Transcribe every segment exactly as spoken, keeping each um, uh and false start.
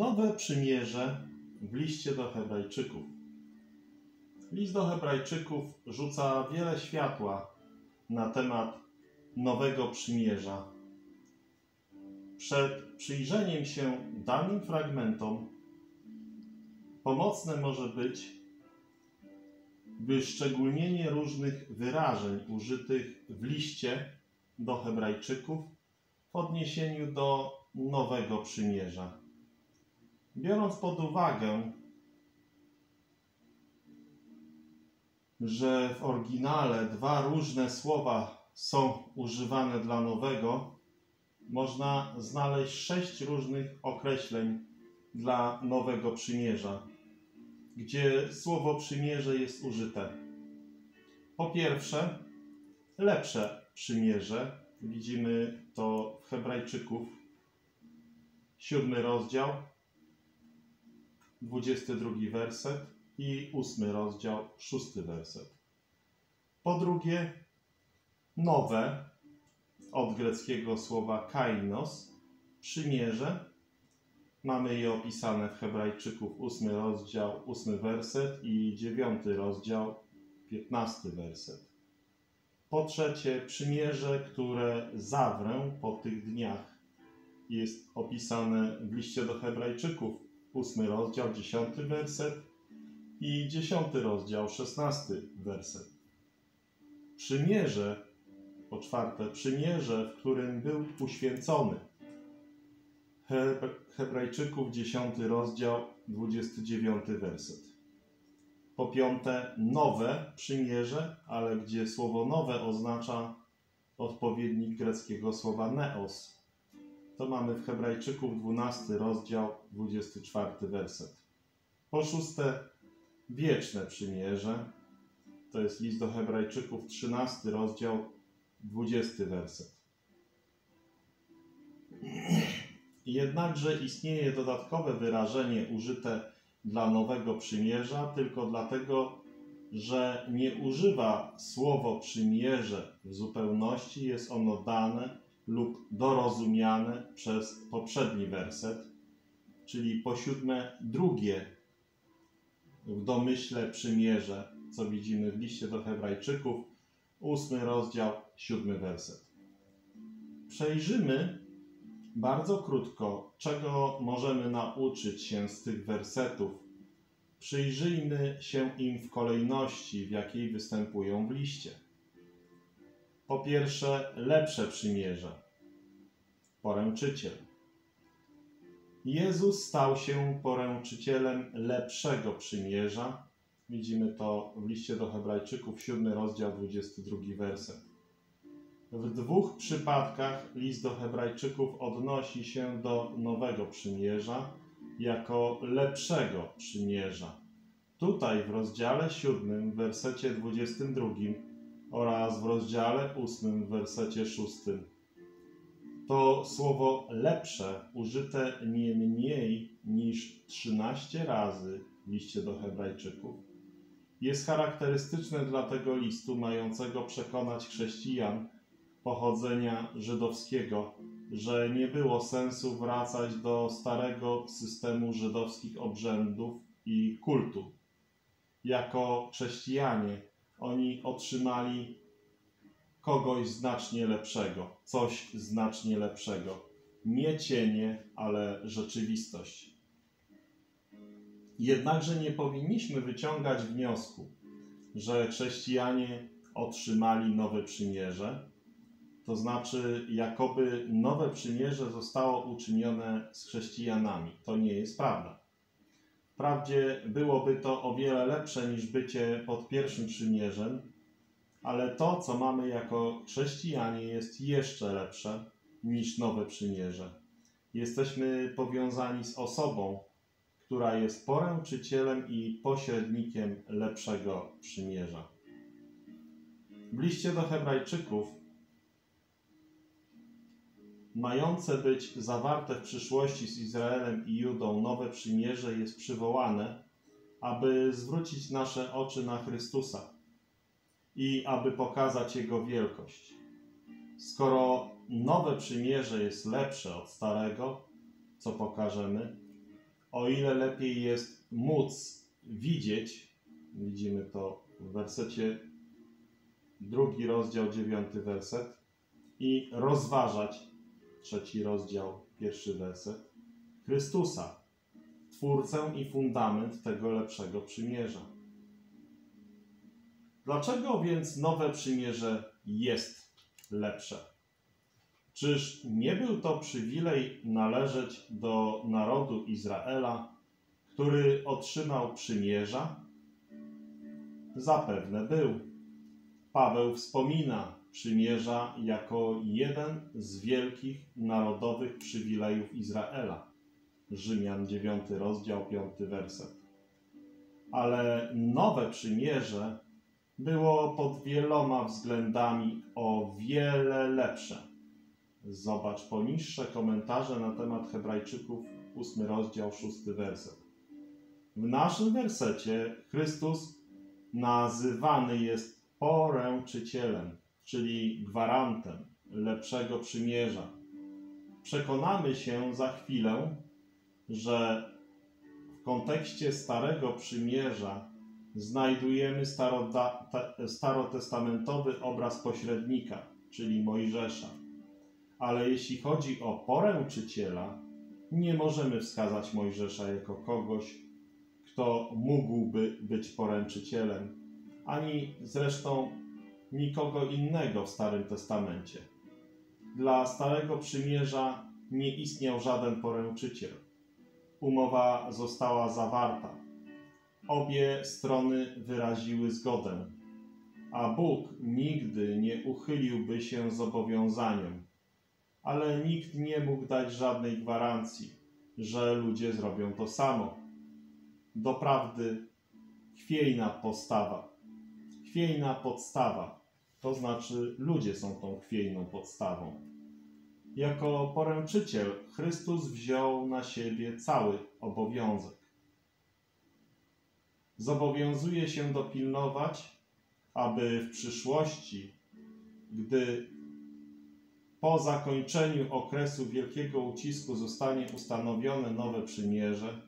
Nowe przymierze w liście do Hebrajczyków. List do Hebrajczyków rzuca wiele światła na temat nowego przymierza. Przed przyjrzeniem się danym fragmentom pomocne może być wyszczególnienie różnych wyrażeń użytych w liście do Hebrajczyków w odniesieniu do nowego przymierza. Biorąc pod uwagę, że w oryginale dwa różne słowa są używane dla nowego, można znaleźć sześć różnych określeń dla nowego przymierza, gdzie słowo przymierze jest użyte. Po pierwsze, lepsze przymierze. Widzimy to w Hebrajczyków, siódmy rozdział, dwudziesty drugi werset i ósmy rozdział, szósty werset. Po drugie, nowe, od greckiego słowa kainos, przymierze. Mamy je opisane w Hebrajczyków, ósmy rozdział, ósmy werset i dziewiąty rozdział, piętnasty werset. Po trzecie, przymierze, które zawrę po tych dniach, jest opisane w liście do Hebrajczyków, ósmy rozdział, dziesiąty werset i dziesiąty rozdział, szesnasty werset. Przymierze, po czwarte, przymierze, w którym był uświęcony. Hebrajczyków, dziesiąty rozdział, dwudziesty dziewiąty werset. Po piąte, nowe przymierze, ale gdzie słowo nowe oznacza odpowiednik greckiego słowa neos. To mamy w Hebrajczyków, dwunasty rozdział, dwudziesty czwarty werset. Po szóste, wieczne przymierze. To jest list do Hebrajczyków, trzynasty rozdział, dwudziesty werset. Jednakże istnieje dodatkowe wyrażenie użyte dla nowego przymierza tylko dlatego, że nie używa słowo przymierze w zupełności, jest ono dane lub dorozumiane przez poprzedni werset, czyli po siódme drugie w domyśle przymierze, co widzimy w liście do Hebrajczyków, ósmy rozdział, siódmy werset. Przejrzymy bardzo krótko, czego możemy nauczyć się z tych wersetów. Przyjrzyjmy się im w kolejności, w jakiej występują w liście. Po pierwsze, lepsze przymierze. Poręczyciel. Jezus stał się poręczycielem lepszego przymierza. Widzimy to w liście do Hebrajczyków, siódmy rozdział, dwudziesty drugi werset. W dwóch przypadkach list do Hebrajczyków odnosi się do nowego przymierza jako lepszego przymierza. Tutaj w rozdziale siódmym, w wersecie dwudziestym drugim oraz w rozdziale ósmym, w wersecie szóstym. To słowo lepsze użyte nie mniej niż trzynaście razy w liście do Hebrajczyków jest charakterystyczne dla tego listu, mającego przekonać chrześcijan pochodzenia żydowskiego, że nie było sensu wracać do starego systemu żydowskich obrzędów i kultu. Jako chrześcijanie oni otrzymali kogoś znacznie lepszego, coś znacznie lepszego. Nie cienie, ale rzeczywistość. Jednakże nie powinniśmy wyciągać wniosku, że chrześcijanie otrzymali nowe przymierze, to znaczy jakoby nowe przymierze zostało uczynione z chrześcijanami. To nie jest prawda. Wprawdzie byłoby to o wiele lepsze niż bycie pod pierwszym przymierzem, ale to, co mamy jako chrześcijanie, jest jeszcze lepsze niż nowe przymierze. Jesteśmy powiązani z osobą, która jest poręczycielem i pośrednikiem lepszego przymierza. W liście do Hebrajczyków mające być zawarte w przyszłości z Izraelem i Judą nowe przymierze jest przywołane, aby zwrócić nasze oczy na Chrystusa i aby pokazać Jego wielkość. Skoro nowe przymierze jest lepsze od starego, co pokażemy, o ile lepiej jest móc widzieć, widzimy to w wersecie drugi rozdział, dziewiąty werset, i rozważać, trzeci rozdział, pierwszy werset, Chrystusa, Twórcę i fundament tego lepszego przymierza. Dlaczego więc nowe przymierze jest lepsze? Czyż nie był to przywilej należeć do narodu Izraela, który otrzymał przymierza? Zapewne był. Paweł wspomina przymierza jako jeden z wielkich narodowych przywilejów Izraela. Rzymian dziewiąty rozdział, piąty werset. Ale nowe przymierze było pod wieloma względami o wiele lepsze. Zobacz poniższe komentarze na temat Hebrajczyków, ósmy rozdział, szósty werset. W naszym wersecie Chrystus nazywany jest poręczycielem, czyli gwarantem lepszego przymierza. Przekonamy się za chwilę, że w kontekście Starego Przymierza znajdujemy starotestamentowy obraz pośrednika, czyli Mojżesza. Ale jeśli chodzi o poręczyciela, nie możemy wskazać Mojżesza jako kogoś, kto mógłby być poręczycielem, ani zresztą nikogo innego w Starym Testamencie. Dla Starego Przymierza nie istniał żaden poręczyciel. Umowa została zawarta. Obie strony wyraziły zgodę, a Bóg nigdy nie uchyliłby się zobowiązaniom, ale nikt nie mógł dać żadnej gwarancji, że ludzie zrobią to samo. Doprawdy chwiejna postawa, chwiejna podstawa, to znaczy ludzie są tą chwiejną podstawą. Jako poręczyciel Chrystus wziął na siebie cały obowiązek. Zobowiązuje się dopilnować, aby w przyszłości, gdy po zakończeniu okresu wielkiego ucisku zostanie ustanowione nowe przymierze,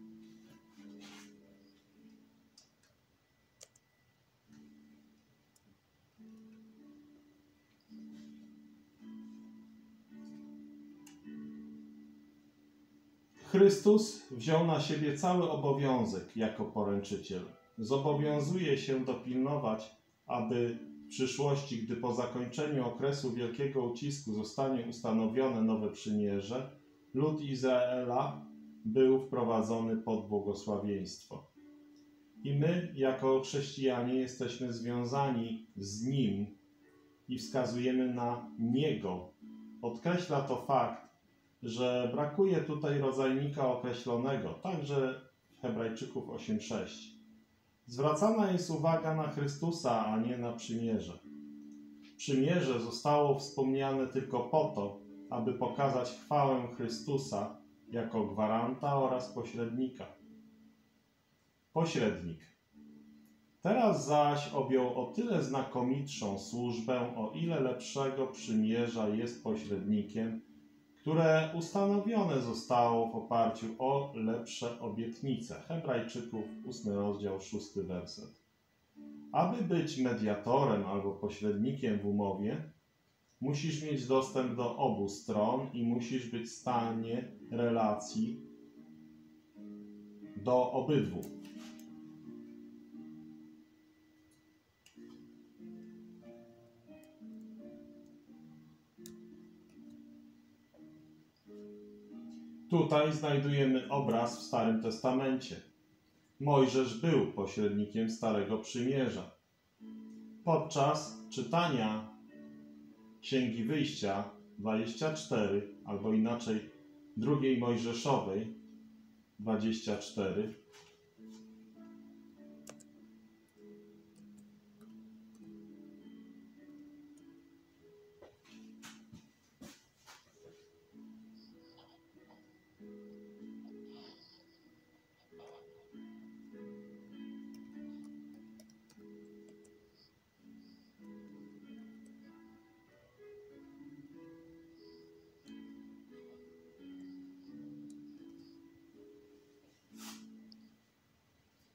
Chrystus wziął na siebie cały obowiązek jako poręczyciel. Zobowiązuje się dopilnować, aby w przyszłości, gdy po zakończeniu okresu wielkiego ucisku zostanie ustanowione nowe przymierze, lud Izraela był wprowadzony pod błogosławieństwo. I my, jako chrześcijanie, jesteśmy związani z Nim i wskazujemy na Niego. Podkreśla to fakt, że brakuje tutaj rodzajnika określonego, także w Hebrajczyków osiem sześć. Zwracana jest uwaga na Chrystusa, a nie na przymierze. Przymierze zostało wspomniane tylko po to, aby pokazać chwałę Chrystusa jako gwaranta oraz pośrednika. Pośrednik. Teraz zaś objął o tyle znakomitszą służbę, o ile lepszego przymierza jest pośrednikiem, które ustanowione zostało w oparciu o lepsze obietnice. Hebrajczyków, ósmy rozdział, szósty werset. Aby być mediatorem albo pośrednikiem w umowie, musisz mieć dostęp do obu stron i musisz być w stanie relacji do obydwu. Tutaj znajdujemy obraz w Starym Testamencie. Mojżesz był pośrednikiem Starego Przymierza. Podczas czytania Księgi Wyjścia dwadzieścia cztery, albo inaczej drugiej Mojżeszowej dwadzieścia cztery,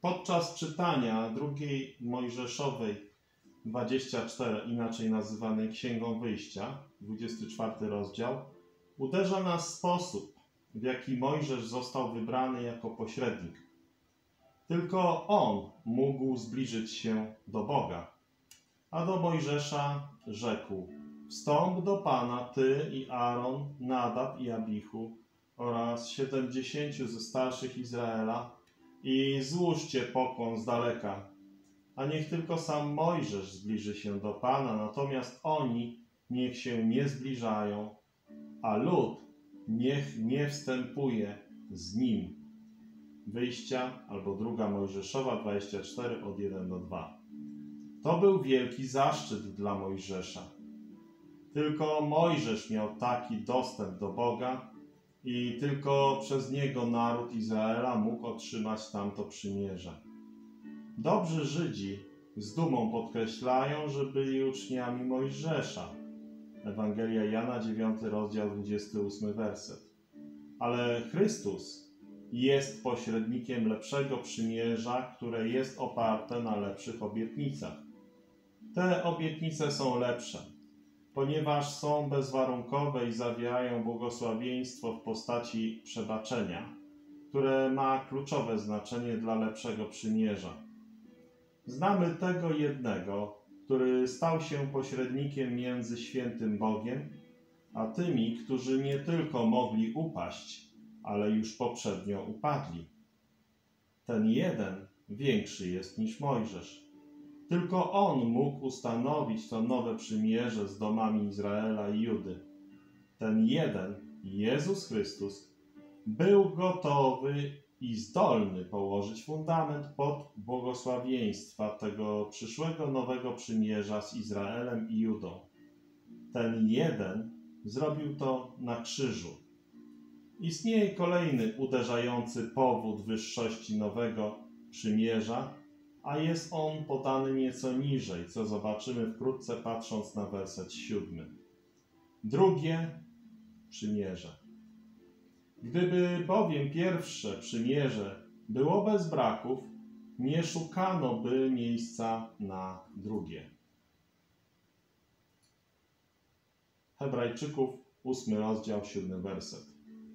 Podczas czytania drugiej Mojżeszowej dwudziestej czwartej, inaczej nazywanej Księgą Wyjścia, dwudziesty czwarty rozdział, uderza nas sposób, w jaki Mojżesz został wybrany jako pośrednik. Tylko on mógł zbliżyć się do Boga. A do Mojżesza rzekł: wstąp do Pana, ty i Aaron, Nadab i Abichu oraz siedemdziesięciu ze starszych Izraela i złóżcie pokłon z daleka. A niech tylko sam Mojżesz zbliży się do Pana, natomiast oni niech się nie zbliżają, a lud niech nie wstępuje z nim. Wyjścia albo druga Mojżeszowa dwadzieścia cztery od jeden do dwóch. To był wielki zaszczyt dla Mojżesza. Tylko Mojżesz miał taki dostęp do Boga i tylko przez niego naród Izraela mógł otrzymać tamto przymierze. Dobrzy Żydzi z dumą podkreślają, że byli uczniami Mojżesza. Ewangelia Jana, dziewiąty rozdział, dwudziesty ósmy werset. Ale Chrystus jest pośrednikiem lepszego przymierza, które jest oparte na lepszych obietnicach. Te obietnice są lepsze, ponieważ są bezwarunkowe i zawierają błogosławieństwo w postaci przebaczenia, które ma kluczowe znaczenie dla lepszego przymierza. Znamy tego jednego, który stał się pośrednikiem między świętym Bogiem, a tymi, którzy nie tylko mogli upaść, ale już poprzednio upadli. Ten jeden większy jest niż Mojżesz. Tylko on mógł ustanowić to nowe przymierze z domami Izraela i Judy. Ten jeden, Jezus Chrystus, był gotowy i zdolny położyć fundament pod błogosławieństwa tego przyszłego nowego przymierza z Izraelem i Judą. Ten jeden zrobił to na krzyżu. Istnieje kolejny uderzający powód wyższości nowego przymierza, a jest on podany nieco niżej, co zobaczymy wkrótce, patrząc na werset siódmy. Drugie przymierze. Gdyby bowiem pierwsze przymierze było bez braków, nie szukano by miejsca na drugie. Hebrajczyków, ósmy rozdział, siódmy werset.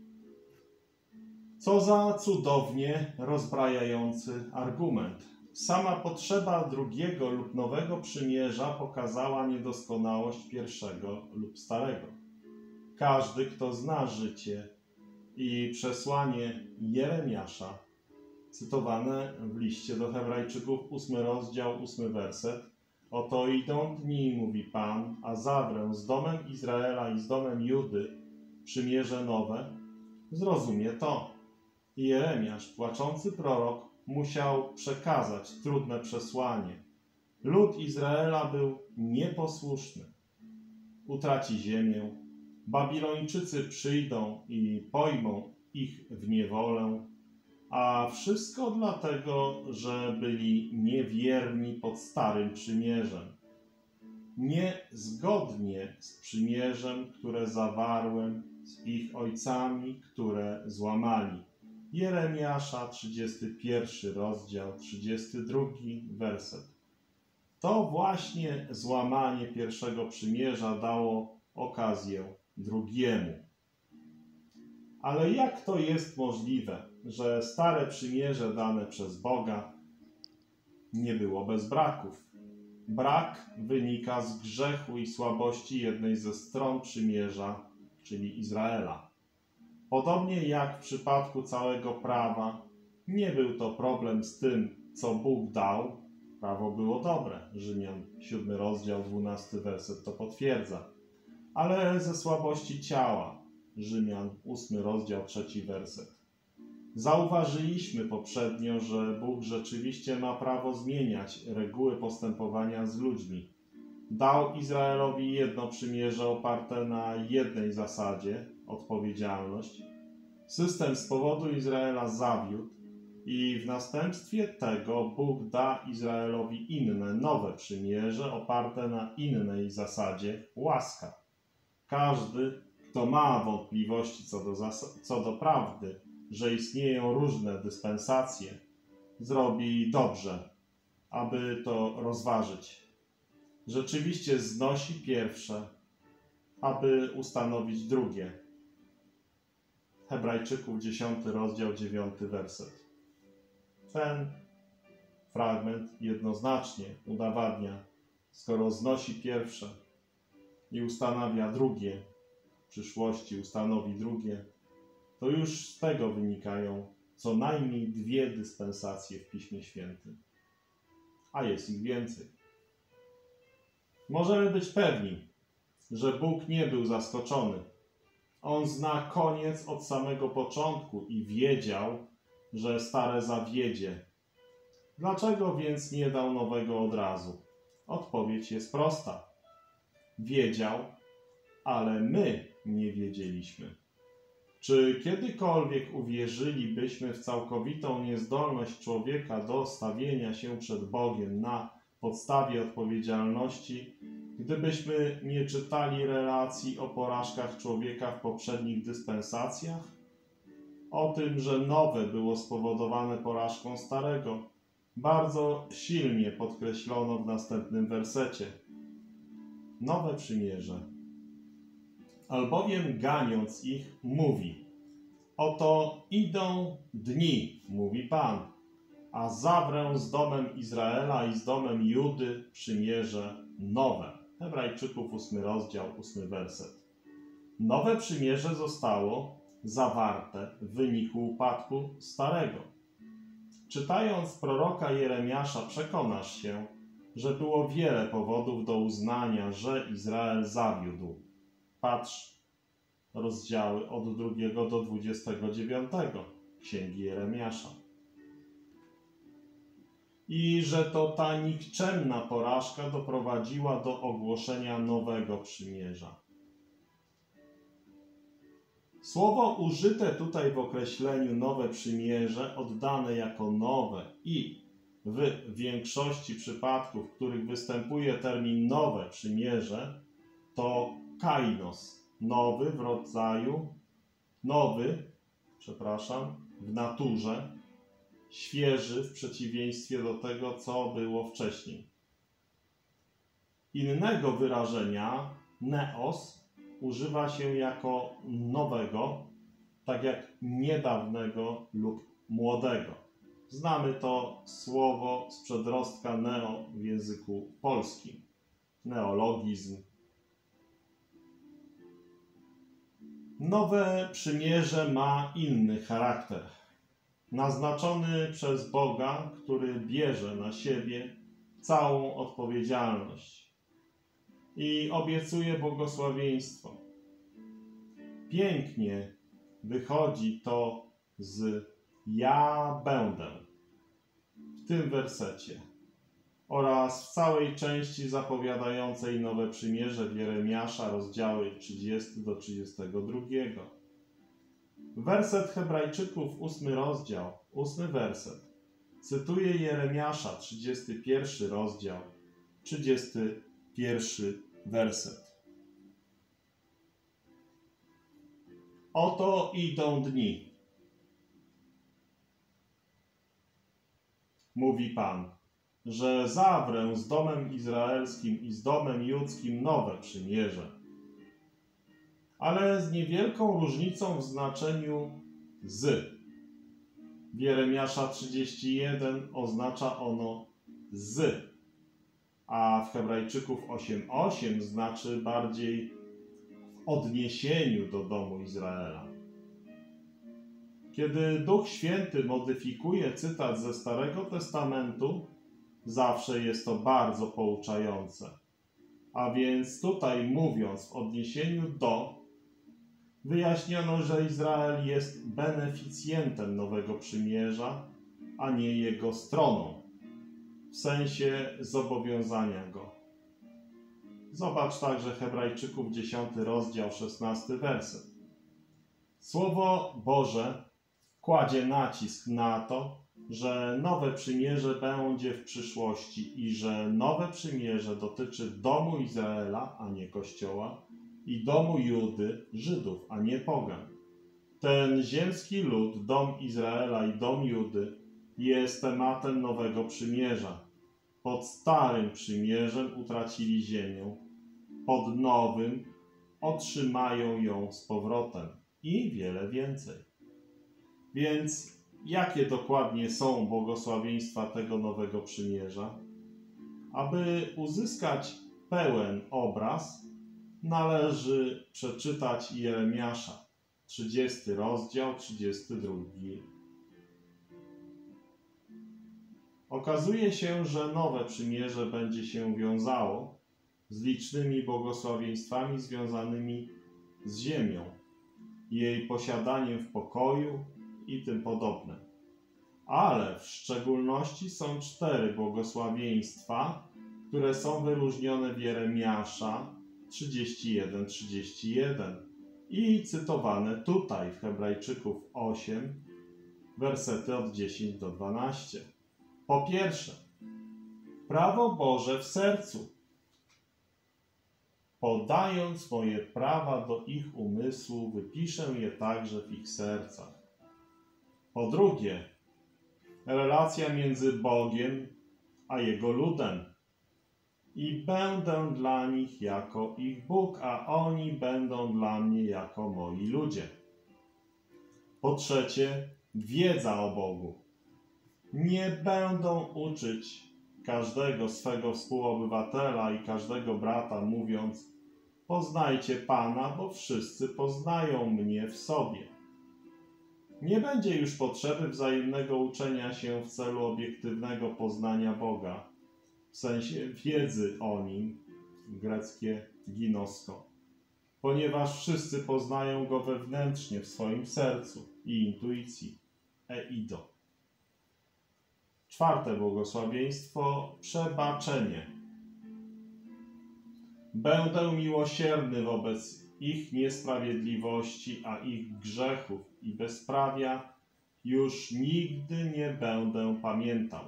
Co za cudownie rozbrajający argument. Sama potrzeba drugiego lub nowego przymierza pokazała niedoskonałość pierwszego lub starego. Każdy, kto zna życie i przesłanie Jeremiasza, cytowane w liście do Hebrajczyków, ósmy rozdział, ósmy werset. Oto idą dni, mówi Pan, a zawrę z domem Izraela i z domem Judy przymierze nowe. Zrozumie to. I Jeremiasz, płaczący prorok, musiał przekazać trudne przesłanie. Lud Izraela był nieposłuszny. Utraci ziemię. Babilończycy przyjdą i pojmą ich w niewolę, a wszystko dlatego, że byli niewierni pod starym przymierzem. Niezgodnie z przymierzem, które zawarłem z ich ojcami, które złamali. Jeremiasza, trzydziesty pierwszy rozdział, trzydziesty drugi werset. To właśnie złamanie pierwszego przymierza dało okazję drugiemu. Ale jak to jest możliwe, że stare przymierze dane przez Boga nie było bez braków? Brak wynika z grzechu i słabości jednej ze stron przymierza, czyli Izraela. Podobnie jak w przypadku całego prawa, nie był to problem z tym, co Bóg dał. Prawo było dobre. Rzymian, siódmy rozdział, dwunasty werset to potwierdza. Ale ze słabości ciała. Rzymian, ósmy rozdział, trzeci werset. Zauważyliśmy poprzednio, że Bóg rzeczywiście ma prawo zmieniać reguły postępowania z ludźmi. Dał Izraelowi jedno przymierze oparte na jednej zasadzie, odpowiedzialność. System z powodu Izraela zawiódł i w następstwie tego Bóg da Izraelowi inne, nowe przymierze oparte na innej zasadzie, łaska. Każdy, kto ma wątpliwości co do, co do prawdy, że istnieją różne dyspensacje, zrobi dobrze, aby to rozważyć. Rzeczywiście znosi pierwsze, aby ustanowić drugie. Hebrajczyków dziesiąty rozdział, dziewiąty werset. Ten fragment jednoznacznie udowadnia, skoro znosi pierwsze i ustanawia drugie, w przyszłości ustanowi drugie, to już z tego wynikają co najmniej dwie dyspensacje w Piśmie Świętym, a jest ich więcej. Możemy być pewni, że Bóg nie był zaskoczony. On zna koniec od samego początku i wiedział, że stare zawiedzie. Dlaczego więc nie dał nowego od razu? Odpowiedź jest prosta. Wiedział, ale my nie wiedzieliśmy. Czy kiedykolwiek uwierzylibyśmy w całkowitą niezdolność człowieka do stawienia się przed Bogiem na podstawie odpowiedzialności, gdybyśmy nie czytali relacji o porażkach człowieka w poprzednich dyspensacjach? O tym, że nowe było spowodowane porażką starego, bardzo silnie podkreślono w następnym wersecie. Nowe przymierze. Albowiem ganiąc ich, mówi: oto idą dni, mówi Pan, a zawrę z domem Izraela i z domem Judy przymierze nowe. Hebrajczyków ósmy rozdział, ósmy werset. Nowe przymierze zostało zawarte w wyniku upadku starego. Czytając proroka Jeremiasza, przekonasz się, że było wiele powodów do uznania, że Izrael zawiódł. Patrz, rozdziały od drugiego do dwudziestego dziewiątego Księgi Jeremiasza. I że to ta nikczemna porażka doprowadziła do ogłoszenia nowego przymierza. Słowo użyte tutaj w określeniu nowe przymierze, oddane jako nowe i w większości przypadków, w których występuje termin nowe przymierze, to kainos, nowy w rodzaju, nowy, przepraszam, w naturze, świeży w przeciwieństwie do tego, co było wcześniej. Innego wyrażenia, neos, używa się jako nowego, tak jak niedawnego lub młodego. Znamy to słowo z przedrostka neo w języku polskim. Neologizm. Nowe przymierze ma inny charakter. Naznaczony przez Boga, który bierze na siebie całą odpowiedzialność i obiecuje błogosławieństwo. Pięknie wychodzi to z ja będę w tym wersecie oraz w całej części zapowiadającej nowe przymierze w Jeremiasza, rozdziały trzydziesty do trzydziestego drugiego. Werset Hebrajczyków, ósmy rozdział, ósmy werset. Cytuję Jeremiasza, trzydziesty pierwszy rozdział, trzydziesty pierwszy werset. Oto idą dni, mówi Pan, że zawrę z domem izraelskim i z domem judzkim nowe przymierze, ale z niewielką różnicą w znaczeniu z. W Jeremiasza trzydzieści jeden oznacza ono z, a w Hebrajczyków osiem osiem znaczy bardziej w odniesieniu do domu Izraela. Kiedy Duch Święty modyfikuje cytat ze Starego Testamentu, zawsze jest to bardzo pouczające. A więc tutaj mówiąc w odniesieniu do, wyjaśniono, że Izrael jest beneficjentem nowego przymierza, a nie jego stroną, w sensie zobowiązania go. Zobacz także Hebrajczyków dziesiąty rozdział, szesnasty werset. Słowo Boże kładzie nacisk na to, że nowe przymierze będzie w przyszłości i że nowe przymierze dotyczy domu Izraela, a nie Kościoła, i domu Judy, Żydów, a nie pogan. Ten ziemski lud, dom Izraela i dom Judy, jest tematem nowego przymierza. Pod starym przymierzem utracili ziemię, pod nowym otrzymają ją z powrotem i wiele więcej. Więc jakie dokładnie są błogosławieństwa tego nowego przymierza? Aby uzyskać pełen obraz, należy przeczytać Jeremiasza, trzydziesty rozdział, trzydziesty drugi. Okazuje się, że nowe przymierze będzie się wiązało z licznymi błogosławieństwami związanymi z ziemią, jej posiadaniem w pokoju i tym podobne. Ale w szczególności są cztery błogosławieństwa, które są wyróżnione w Jeremiasza trzydzieści jeden, trzydzieści jeden i cytowane tutaj w Hebrajczyków osiem, wersety od dziesięć do dwunastu. Po pierwsze, prawo Boże w sercu. Podając moje prawa do ich umysłu, wypiszę je także w ich sercach. Po drugie, relacja między Bogiem a Jego ludem. I będę dla nich jako ich Bóg, a oni będą dla mnie jako moi ludzie. Po trzecie, wiedza o Bogu. Nie będą uczyć każdego swego współobywatela i każdego brata, mówiąc: poznajcie Pana, bo wszyscy poznają mnie w sobie. Nie będzie już potrzeby wzajemnego uczenia się w celu obiektywnego poznania Boga, w sensie wiedzy o Nim, greckie ginosko, ponieważ wszyscy poznają Go wewnętrznie w swoim sercu i intuicji, eido. Czwarte błogosławieństwo, przebaczenie. Będę miłosierny wobec ich niesprawiedliwości, a ich grzechów i bezprawia już nigdy nie będę pamiętał.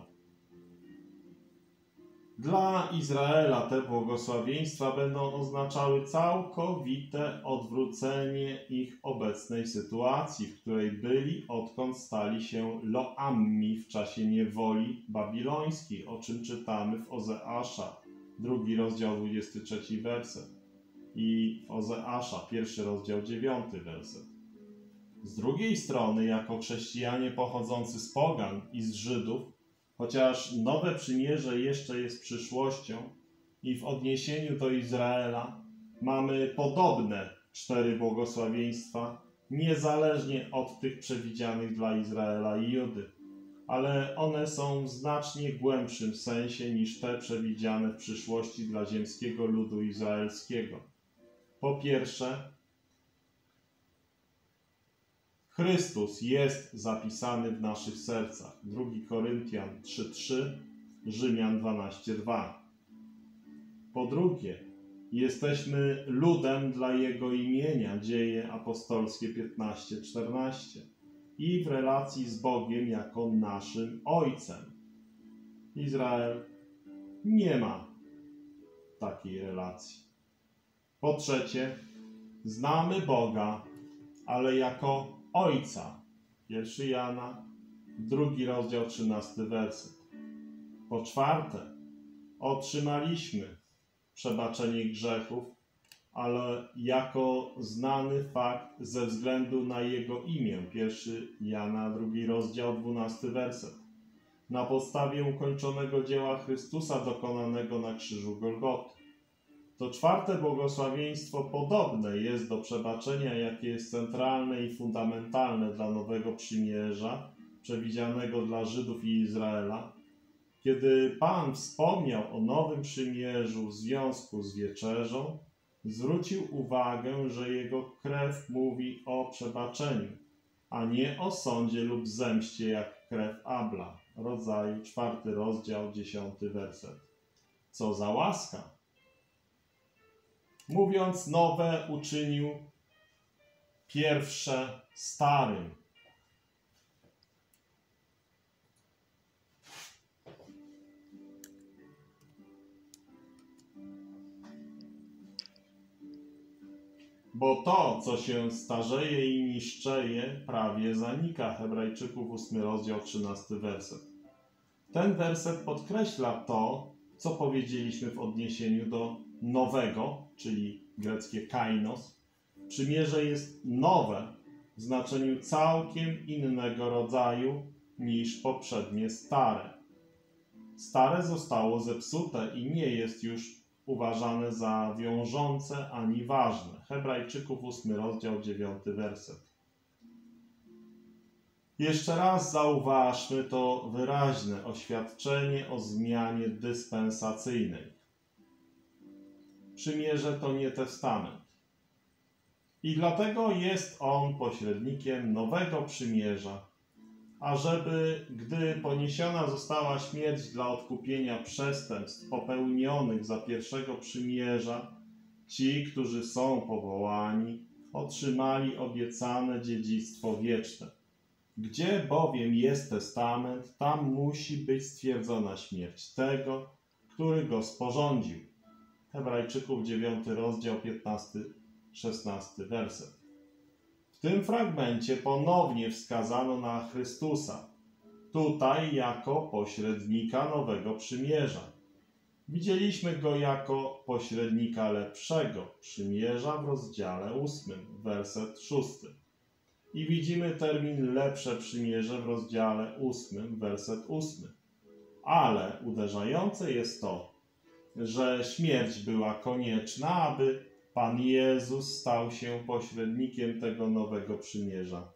Dla Izraela te błogosławieństwa będą oznaczały całkowite odwrócenie ich obecnej sytuacji, w której byli, odkąd stali się Loammi w czasie niewoli babilońskiej, o czym czytamy w Ozeasza, drugi rozdział, dwudziesty trzeci werset i w Ozeasza, pierwszy rozdział, dziewiąty werset. Z drugiej strony, jako chrześcijanie pochodzący z pogan i z Żydów, chociaż nowe przymierze jeszcze jest przyszłością i w odniesieniu do Izraela mamy podobne cztery błogosławieństwa, niezależnie od tych przewidzianych dla Izraela i Judy, ale one są w znacznie głębszym sensie niż te przewidziane w przyszłości dla ziemskiego ludu izraelskiego. Po pierwsze, Chrystus jest zapisany w naszych sercach. drugi Koryntian trzy trzy, Rzymian dwanaście dwa. Po drugie, jesteśmy ludem dla Jego imienia. Dzieje apostolskie piętnaście czternaście. I w relacji z Bogiem jako naszym Ojcem. Izrael nie ma takiej relacji. Po trzecie, znamy Boga, ale jako Ojca. pierwszy Jana, drugi rozdział, trzynasty werset. Po czwarte, otrzymaliśmy przebaczenie grzechów, ale jako znany fakt ze względu na Jego imię. pierwszy Jana, drugi rozdział, dwunasty werset. Na podstawie ukończonego dzieła Chrystusa dokonanego na krzyżu Golgoty. To czwarte błogosławieństwo podobne jest do przebaczenia, jakie jest centralne i fundamentalne dla nowego przymierza, przewidzianego dla Żydów i Izraela. Kiedy Pan wspomniał o nowym przymierzu w związku z wieczerzą, zwrócił uwagę, że Jego krew mówi o przebaczeniu, a nie o sądzie lub zemście jak krew Abla. Rodzaju, czwarty rozdział, dziesiąty werset. Co za łaska! Mówiąc nowe, uczynił pierwsze starym. Bo to, co się starzeje i niszczeje, prawie zanika. Hebrajczyków, ósmy rozdział, trzynasty werset. Ten werset podkreśla to, co powiedzieliśmy w odniesieniu do nowego, czyli greckie kainos. Przymierze jest nowe w znaczeniu całkiem innego rodzaju niż poprzednie stare. Stare zostało zepsute i nie jest już uważane za wiążące ani ważne. Hebrajczyków, ósmy rozdział, dziewiąty werset. Jeszcze raz zauważmy to wyraźne oświadczenie o zmianie dyspensacyjnej. Przymierze to nie testament. I dlatego jest on pośrednikiem nowego przymierza, ażeby, gdy poniesiona została śmierć dla odkupienia przestępstw popełnionych za pierwszego przymierza, ci, którzy są powołani, otrzymali obiecane dziedzictwo wieczne. Gdzie bowiem jest testament, tam musi być stwierdzona śmierć tego, który go sporządził. Hebrajczyków, dziewiąty rozdział, piętnasty szesnasty werset. W tym fragmencie ponownie wskazano na Chrystusa, tutaj jako pośrednika nowego przymierza. Widzieliśmy go jako pośrednika lepszego przymierza w rozdziale ósmym, werset szósty. I widzimy termin lepsze przymierze w rozdziale ósmym, werset ósmy. Ale uderzające jest to, że śmierć była konieczna, aby Pan Jezus stał się pośrednikiem tego nowego przymierza.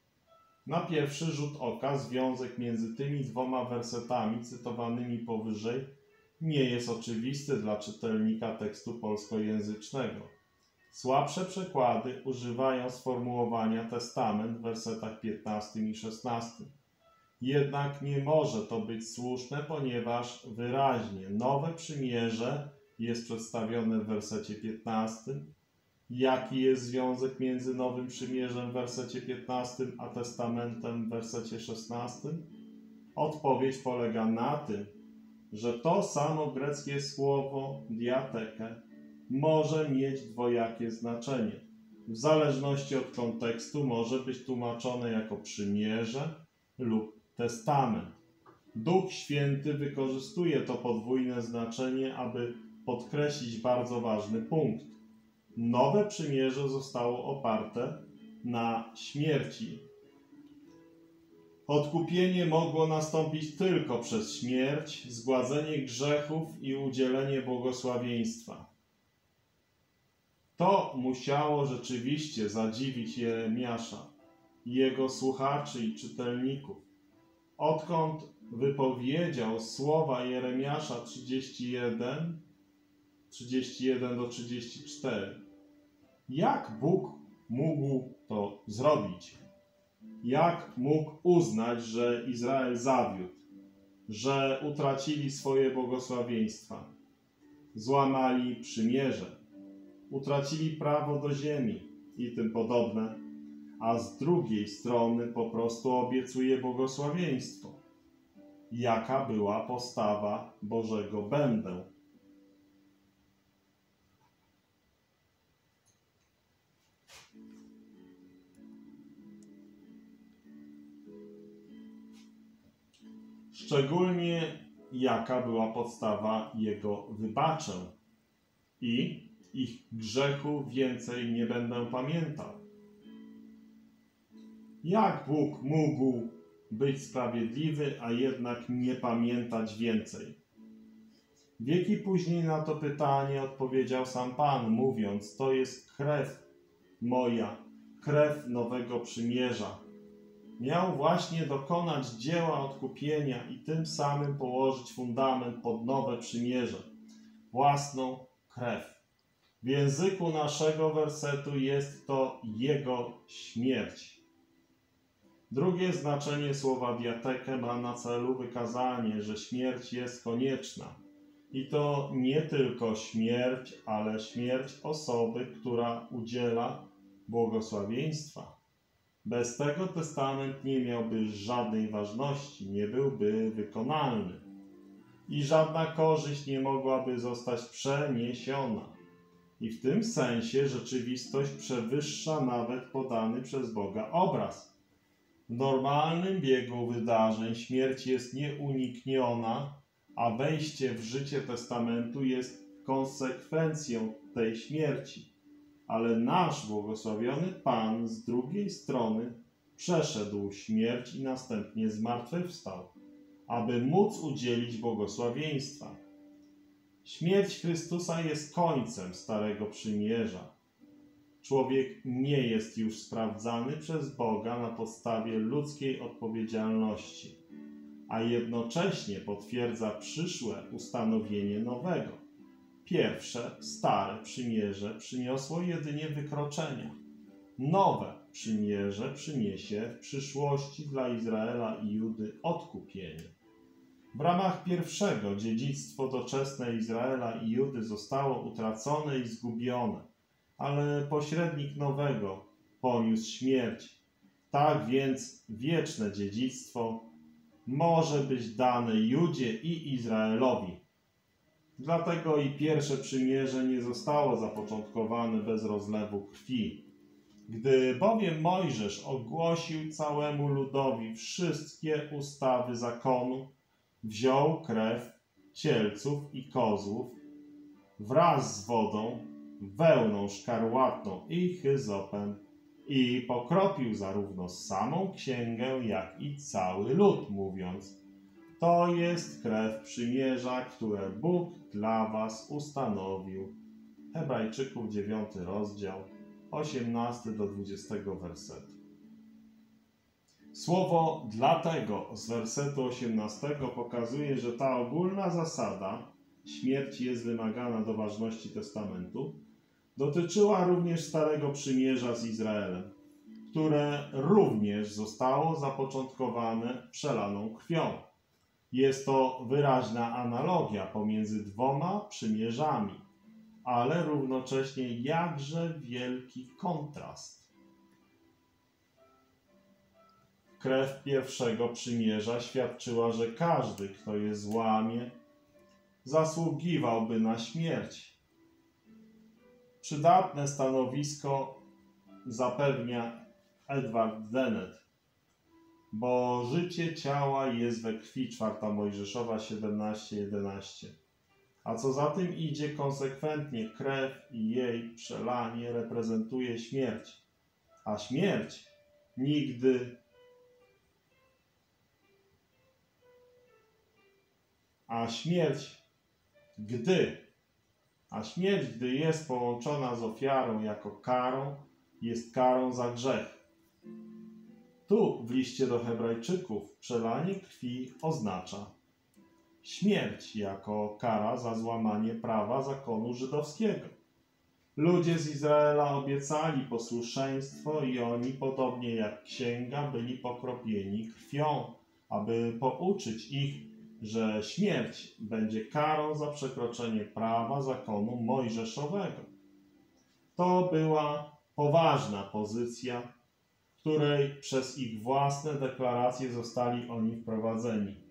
Na pierwszy rzut oka związek między tymi dwoma wersetami cytowanymi powyżej nie jest oczywisty dla czytelnika tekstu polskojęzycznego. Słabsze przekłady używają sformułowania testament w wersetach piętnastym i szesnastym. Jednak nie może to być słuszne, ponieważ wyraźnie nowe przymierze jest przedstawione w wersecie piętnastym. Jaki jest związek między nowym przymierzem w wersecie piętnastym a testamentem w wersecie szesnastym? Odpowiedź polega na tym, że to samo greckie słowo diateke może mieć dwojakie znaczenie. W zależności od kontekstu może być tłumaczone jako przymierze lub testament. Duch Święty wykorzystuje to podwójne znaczenie, aby podkreślić bardzo ważny punkt. Nowe przymierze zostało oparte na śmierci. Odkupienie mogło nastąpić tylko przez śmierć, zgładzenie grzechów i udzielenie błogosławieństwa. To musiało rzeczywiście zadziwić Jeremiasza i jego słuchaczy i czytelników. Odkąd wypowiedział słowa Jeremiasza trzydzieści jeden, trzydzieści jeden do trzydziestu czterech. Jak Bóg mógł to zrobić? Jak mógł uznać, że Izrael zawiódł, że utracili swoje błogosławieństwa, złamali przymierze, utracili prawo do ziemi i tym podobne, a z drugiej strony po prostu obiecuje błogosławieństwo? Jaka była postawa Bożego Będę? Szczególnie jaka była podstawa Jego wybaczę i ich grzechu więcej nie będę pamiętał. Jak Bóg mógł być sprawiedliwy, a jednak nie pamiętać więcej? Wieki później na to pytanie odpowiedział sam Pan, mówiąc: to jest krew moja, krew nowego przymierza. Miał właśnie dokonać dzieła odkupienia i tym samym położyć fundament pod nowe przymierze, własną krew. W języku naszego wersetu jest to Jego śmierć. Drugie znaczenie słowa diateke ma na celu wykazanie, że śmierć jest konieczna. I to nie tylko śmierć, ale śmierć osoby, która udziela błogosławieństwa. Bez tego testament nie miałby żadnej ważności, nie byłby wykonalny i żadna korzyść nie mogłaby zostać przeniesiona. I w tym sensie rzeczywistość przewyższa nawet podany przez Boga obraz. W normalnym biegu wydarzeń śmierć jest nieunikniona, a wejście w życie testamentu jest konsekwencją tej śmierci. Ale nasz błogosławiony Pan z drugiej strony przeszedł śmierć i następnie zmartwychwstał, aby móc udzielić błogosławieństwa. Śmierć Chrystusa jest końcem Starego Przymierza. Człowiek nie jest już sprawdzany przez Boga na podstawie ludzkiej odpowiedzialności, a jednocześnie potwierdza przyszłe ustanowienie nowego. Pierwsze, Stare Przymierze przyniosło jedynie wykroczenia. Nowe Przymierze przyniesie w przyszłości dla Izraela i Judy odkupienie. W ramach pierwszego dziedzictwo doczesne Izraela i Judy zostało utracone i zgubione, ale pośrednik nowego poniósł śmierć. Tak więc wieczne dziedzictwo może być dane Judzie i Izraelowi. Dlatego i pierwsze przymierze nie zostało zapoczątkowane bez rozlewu krwi. Gdy bowiem Mojżesz ogłosił całemu ludowi wszystkie ustawy zakonu, wziął krew cielców i kozłów wraz z wodą, wełną szkarłatną i hyzopem i pokropił zarówno samą księgę, jak i cały lud, mówiąc: to jest krew przymierza, które Bóg dla was ustanowił. Hebrajczyków dziewiąty rozdział, osiemnasty do dwudziestego wersetu. Słowo dlatego z wersetu osiemnastego pokazuje, że ta ogólna zasada śmierci jest wymagana do ważności testamentu, dotyczyła również Starego Przymierza z Izraelem, które również zostało zapoczątkowane przelaną krwią. Jest to wyraźna analogia pomiędzy dwoma przymierzami, ale równocześnie jakże wielki kontrast. Krew pierwszego przymierza świadczyła, że każdy, kto je złamie, zasługiwałby na śmierć. Przydatne stanowisko zapewnia Edward Dennett, bo życie ciała jest we krwi, czwarta Mojżeszowa siedemnaście jedenaście. A co za tym idzie, konsekwentnie krew i jej przelanie reprezentuje śmierć, a śmierć nigdy, a śmierć gdy, a śmierć, gdy jest połączona z ofiarą jako karą, jest karą za grzech. Tu w liście do Hebrajczyków przelanie krwi oznacza śmierć jako kara za złamanie prawa zakonu żydowskiego. Ludzie z Izraela obiecali posłuszeństwo i oni, podobnie jak księga, byli pokropieni krwią, aby pouczyć ich, że śmierć będzie karą za przekroczenie prawa zakonu mojżeszowego. To była poważna pozycja, w której przez ich własne deklaracje zostali oni wprowadzeni.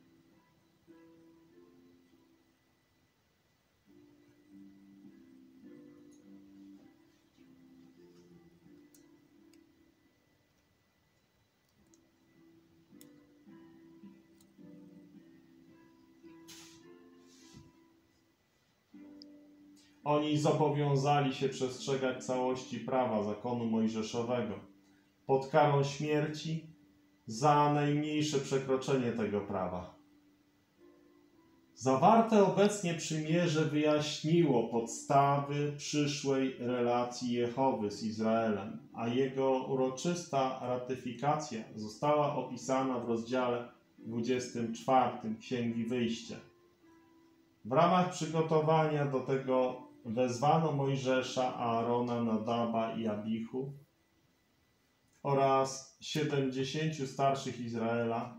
Oni zobowiązali się przestrzegać całości prawa zakonu mojżeszowego pod karą śmierci za najmniejsze przekroczenie tego prawa. Zawarte obecnie przymierze wyjaśniło podstawy przyszłej relacji Jehowy z Izraelem, a jego uroczysta ratyfikacja została opisana w rozdziale dwudziestym czwartym Księgi Wyjścia. W ramach przygotowania do tego wezwano Mojżesza, Aarona, Nadaba i Abichu oraz siedemdziesięciu starszych Izraela,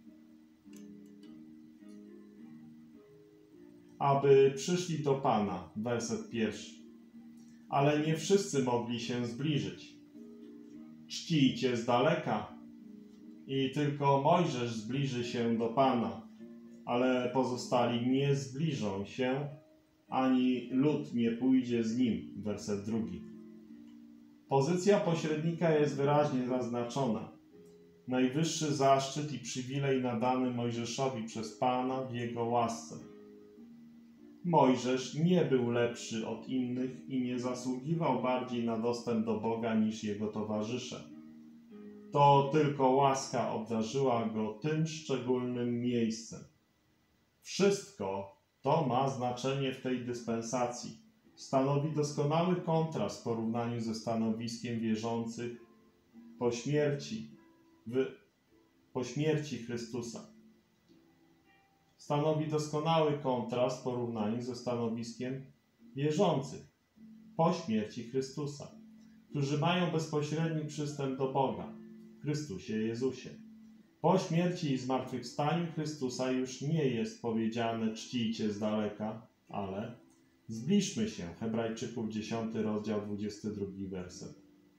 aby przyszli do Pana. Werset pierwszy. Ale nie wszyscy mogli się zbliżyć. Czcijcie z daleka i tylko Mojżesz zbliży się do Pana, ale pozostali nie zbliżą się, ani lud nie pójdzie z nim. Werset drugi. Pozycja pośrednika jest wyraźnie zaznaczona. Najwyższy zaszczyt i przywilej nadany Mojżeszowi przez Pana w jego łasce. Mojżesz nie był lepszy od innych i nie zasługiwał bardziej na dostęp do Boga niż jego towarzysze. To tylko łaska obdarzyła go tym szczególnym miejscem. Wszystko to ma znaczenie w tej dyspensacji. Stanowi doskonały kontrast w porównaniu ze stanowiskiem wierzących po śmierci, w, po śmierci Chrystusa. Stanowi doskonały kontrast w porównaniu ze stanowiskiem wierzących po śmierci Chrystusa, którzy mają bezpośredni przystęp do Boga w Chrystusie Jezusie. Po śmierci i zmartwychwstaniu Chrystusa już nie jest powiedziane czcijcie z daleka, ale zbliżmy się. Hebrajczyków dziesiąty rozdział dwudziesty drugi werset.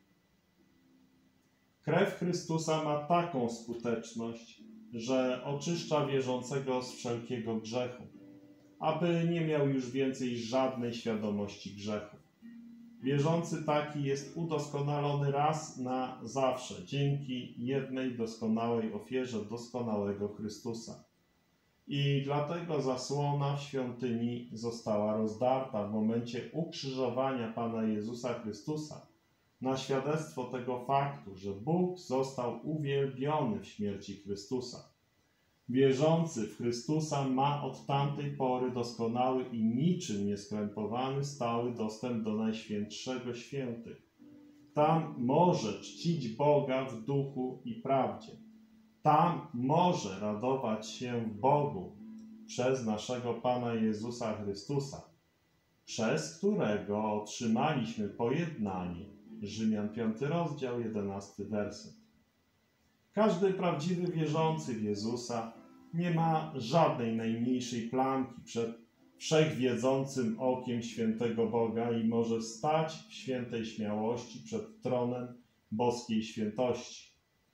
Krew Chrystusa ma taką skuteczność, że oczyszcza wierzącego z wszelkiego grzechu, aby nie miał już więcej żadnej świadomości grzechu. Wierzący taki jest udoskonalony raz na zawsze dzięki jednej doskonałej ofierze doskonałego Chrystusa. I dlatego zasłona w świątyni została rozdarta w momencie ukrzyżowania Pana Jezusa Chrystusa na świadectwo tego faktu, że Bóg został uwielbiony w śmierci Chrystusa. Wierzący w Chrystusa ma od tamtej pory doskonały i niczym nieskrępowany stały dostęp do Najświętszego Świętych. Tam może czcić Boga w duchu i prawdzie. Tam może radować się w Bogu przez naszego Pana Jezusa Chrystusa, przez którego otrzymaliśmy pojednanie. Rzymian piąty rozdział, jedenasty werset. Każdy prawdziwy wierzący w Jezusa nie ma żadnej najmniejszej plamki przed wszechwiedzącym okiem świętego Boga i może stać w świętej śmiałości przed tronem boskiej świętości.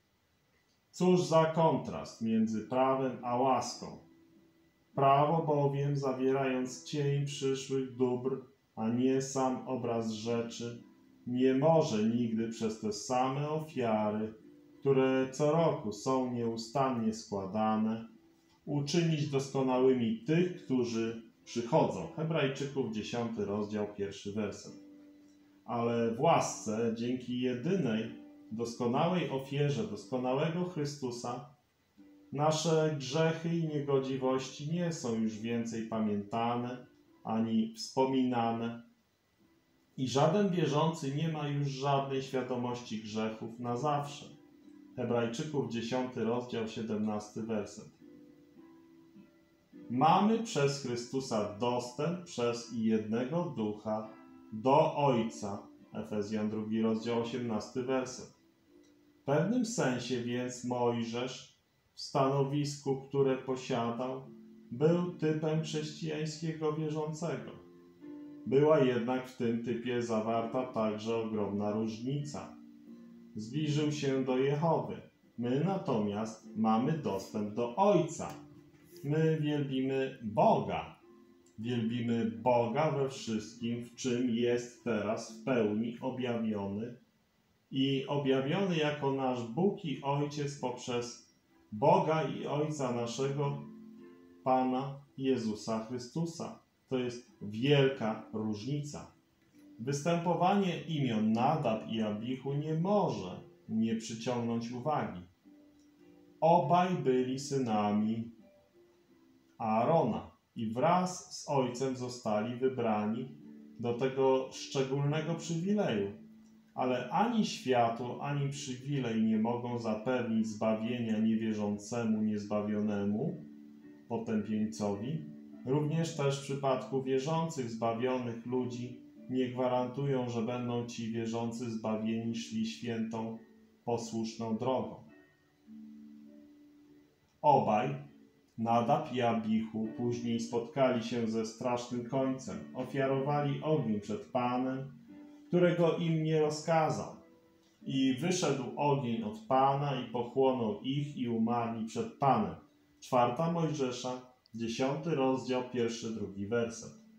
Cóż za kontrast między prawem a łaską. Prawo bowiem, zawierając cień przyszłych dóbr, a nie sam obraz rzeczy, nie może nigdy przez te same ofiary, które co roku są nieustannie składane, uczynić doskonałymi tych, którzy przychodzą. Hebrajczyków dziesiąty rozdział, pierwszy werset. Ale w łasce, dzięki jedynej, doskonałej ofierze doskonałego Chrystusa, nasze grzechy i niegodziwości nie są już więcej pamiętane ani wspominane i żaden wierzący nie ma już żadnej świadomości grzechów na zawsze. Hebrajczyków dziesiąty rozdział, siedemnasty werset. Mamy przez Chrystusa dostęp przez jednego Ducha do Ojca. Efezjan drugi rozdział, osiemnasty werset. W pewnym sensie więc Mojżesz w stanowisku, które posiadał, był typem chrześcijańskiego wierzącego. Była jednak w tym typie zawarta także ogromna różnica. Zbliżył się do Jehowy. My natomiast mamy dostęp do Ojca. My wielbimy Boga. Wielbimy Boga we wszystkim, w czym jest teraz w pełni objawiony i objawiony jako nasz Bóg i Ojciec poprzez Boga i Ojca naszego Pana Jezusa Chrystusa. To jest wielka różnica. Występowanie imion Nadab i Abichu nie może nie przyciągnąć uwagi. Obaj byli synami Aarona i wraz z ojcem zostali wybrani do tego szczególnego przywileju. Ale ani światło, ani przywilej nie mogą zapewnić zbawienia niewierzącemu, niezbawionemu, potępieńcowi. Również też w przypadku wierzących, zbawionych ludzi nie gwarantują, że będą ci wierzący zbawieni szli świętą, posłuszną drogą. Obaj, Nadab i Abichu, później spotkali się ze strasznym końcem. Ofiarowali ogień przed Panem, którego im nie rozkazał. I wyszedł ogień od Pana i pochłonął ich i umarli przed Panem. Czwarta Mojżesza, dziesiąty rozdział, pierwszy, drugi werset.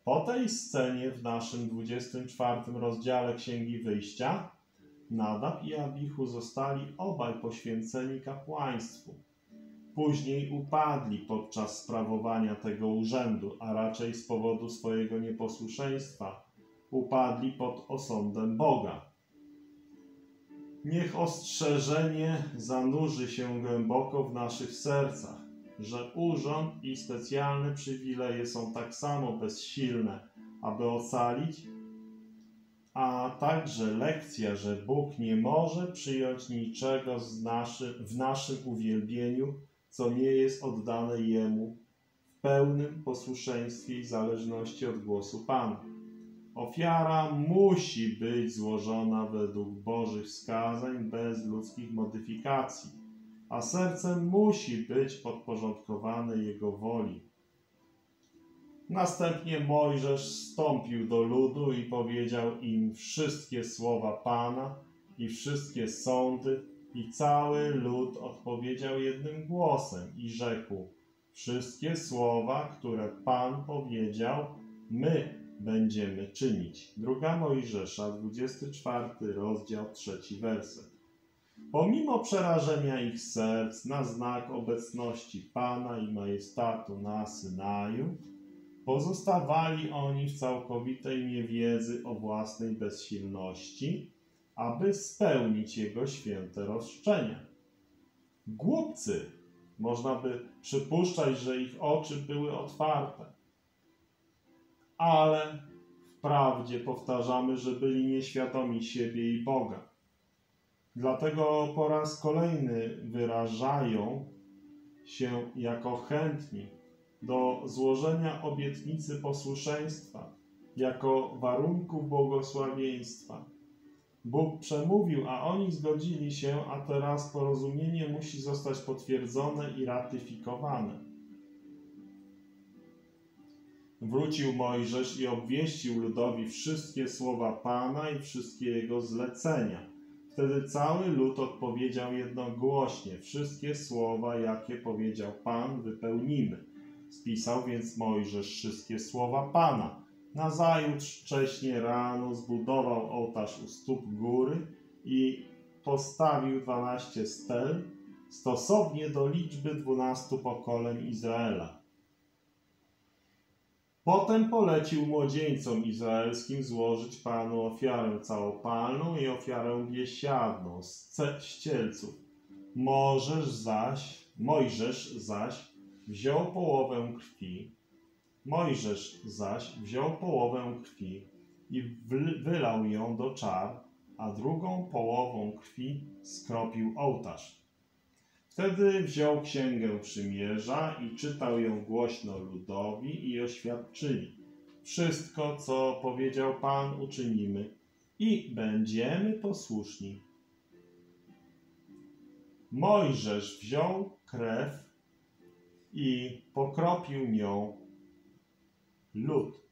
Po tej scenie w naszym dwudziestym czwartym rozdziale Księgi Wyjścia Nadab i Abichu zostali obaj poświęceni kapłaństwu. Później upadli podczas sprawowania tego urzędu, a raczej z powodu swojego nieposłuszeństwa upadli pod osądem Boga. Niech ostrzeżenie zanurzy się głęboko w naszych sercach, że urząd i specjalne przywileje są tak samo bezsilne, aby ocalić, a także lekcja, że Bóg nie może przyjąć niczego z naszy, w naszym uwielbieniu, co nie jest oddane Jemu w pełnym posłuszeństwie i zależności od głosu Pana. Ofiara musi być złożona według Bożych wskazań, bez ludzkich modyfikacji, a serce musi być podporządkowane Jego woli. Następnie Mojżesz wstąpił do ludu i powiedział im wszystkie słowa Pana i wszystkie sądy, i cały lud odpowiedział jednym głosem i rzekł: wszystkie słowa, które Pan powiedział, my będziemy czynić. Druga Mojżesza, dwudziesty czwarty rozdział, trzeci werset. Pomimo przerażenia ich serc na znak obecności Pana i majestatu na Synaju, pozostawali oni w całkowitej niewiedzy o własnej bezsilności, aby spełnić Jego święte roszczenia. Głupcy, można by przypuszczać, że ich oczy były otwarte, ale wprawdzie powtarzamy, że byli nieświadomi siebie i Boga. Dlatego po raz kolejny wyrażają się jako chętni do złożenia obietnicy posłuszeństwa, jako warunku błogosławieństwa. Bóg przemówił, a oni zgodzili się, a teraz porozumienie musi zostać potwierdzone i ratyfikowane. Wrócił Mojżesz i obwieścił ludowi wszystkie słowa Pana i wszystkie Jego zlecenia. Wtedy cały lud odpowiedział jednogłośnie: wszystkie słowa, jakie powiedział Pan, wypełnimy. Spisał więc Mojżesz wszystkie słowa Pana. Nazajutrz wcześnie rano zbudował ołtarz u stóp góry i postawił dwanaście stel, stosownie do liczby dwunastu pokoleń Izraela. Potem polecił młodzieńcom izraelskim złożyć Panu ofiarę całopalną i ofiarę biesiadną z ścielców. Możesz zaś, Mojżesz zaś wziął połowę krwi, Mojżesz zaś wziął połowę krwi i wylał ją do czar, a drugą połową krwi skropił ołtarz. Wtedy wziął Księgę Przymierza i czytał ją głośno ludowi i oświadczyli: wszystko, co powiedział Pan, uczynimy i będziemy posłuszni. Mojżesz wziął krew i pokropił nią lud.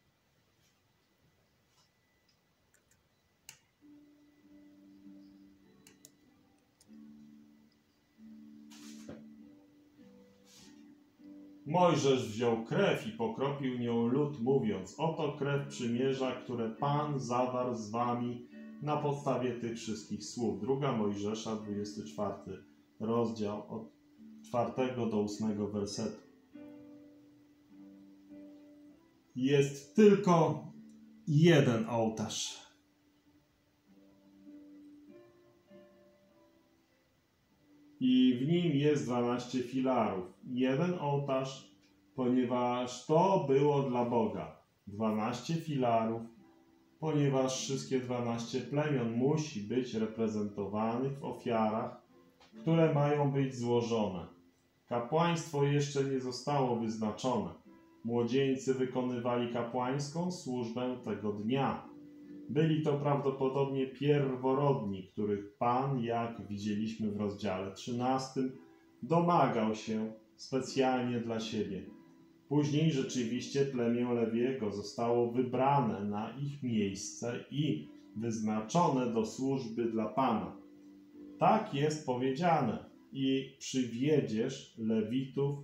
Mojżesz wziął krew i pokropił nią lud, mówiąc: oto krew przymierza, które Pan zawarł z wami na podstawie tych wszystkich słów. Druga Mojżesza, dwudziesty czwarty rozdział, od czwartego do ósmego wersetu. Jest tylko jeden ołtarz. I w nim jest dwanaście filarów. Jeden ołtarz, ponieważ to było dla Boga. Dwanaście filarów, ponieważ wszystkie dwanaście plemion musi być reprezentowanych w ofiarach, które mają być złożone. Kapłaństwo jeszcze nie zostało wyznaczone. Młodzieńcy wykonywali kapłańską służbę tego dnia. Byli to prawdopodobnie pierworodni, których Pan, jak widzieliśmy w rozdziale trzynastym, domagał się specjalnie dla siebie. Później rzeczywiście plemię Lewiego zostało wybrane na ich miejsce i wyznaczone do służby dla Pana. Tak jest powiedziane: i przywiedziesz Lewitów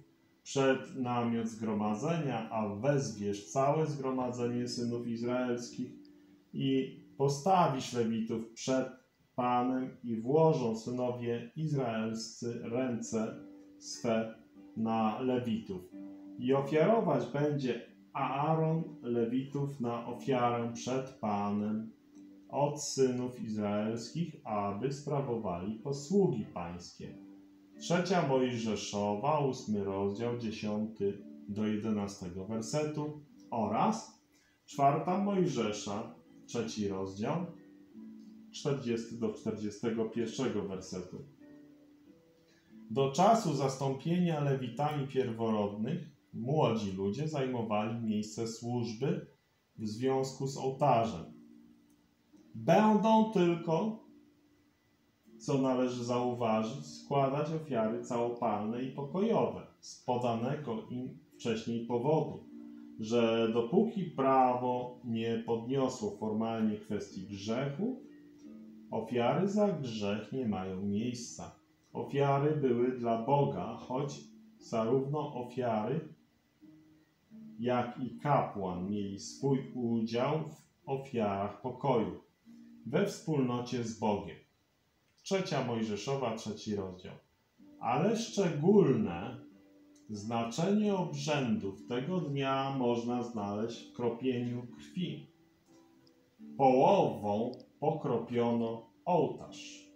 przed namiot zgromadzenia, a wezwiesz całe zgromadzenie synów izraelskich i postawisz Lewitów przed Panem i włożą synowie izraelscy ręce swe na Lewitów. I ofiarować będzie Aaron Lewitów na ofiarę przed Panem od synów izraelskich, aby sprawowali posługi pańskie. Trzecia Mojżeszowa, ósmy rozdział, dziesiąty do jedenastego wersetu oraz czwarta Mojżesza, trzeci rozdział, czterdziesty do czterdziestego pierwszego wersetu. Do czasu zastąpienia lewitami pierworodnych młodzi ludzie zajmowali miejsce służby w związku z ołtarzem. Będą tylko, co należy zauważyć, składać ofiary całopalne i pokojowe z podanego im wcześniej powodu, że dopóki prawo nie podniosło formalnie kwestii grzechu, ofiary za grzech nie mają miejsca. Ofiary były dla Boga, choć zarówno ofiary, jak i kapłan mieli swój udział w ofiarach pokoju, we wspólnocie z Bogiem. Trzecia Mojżeszowa, trzeci rozdział. Ale szczególne znaczenie obrzędów tego dnia można znaleźć w kropieniu krwi. Połową pokropiono ołtarz.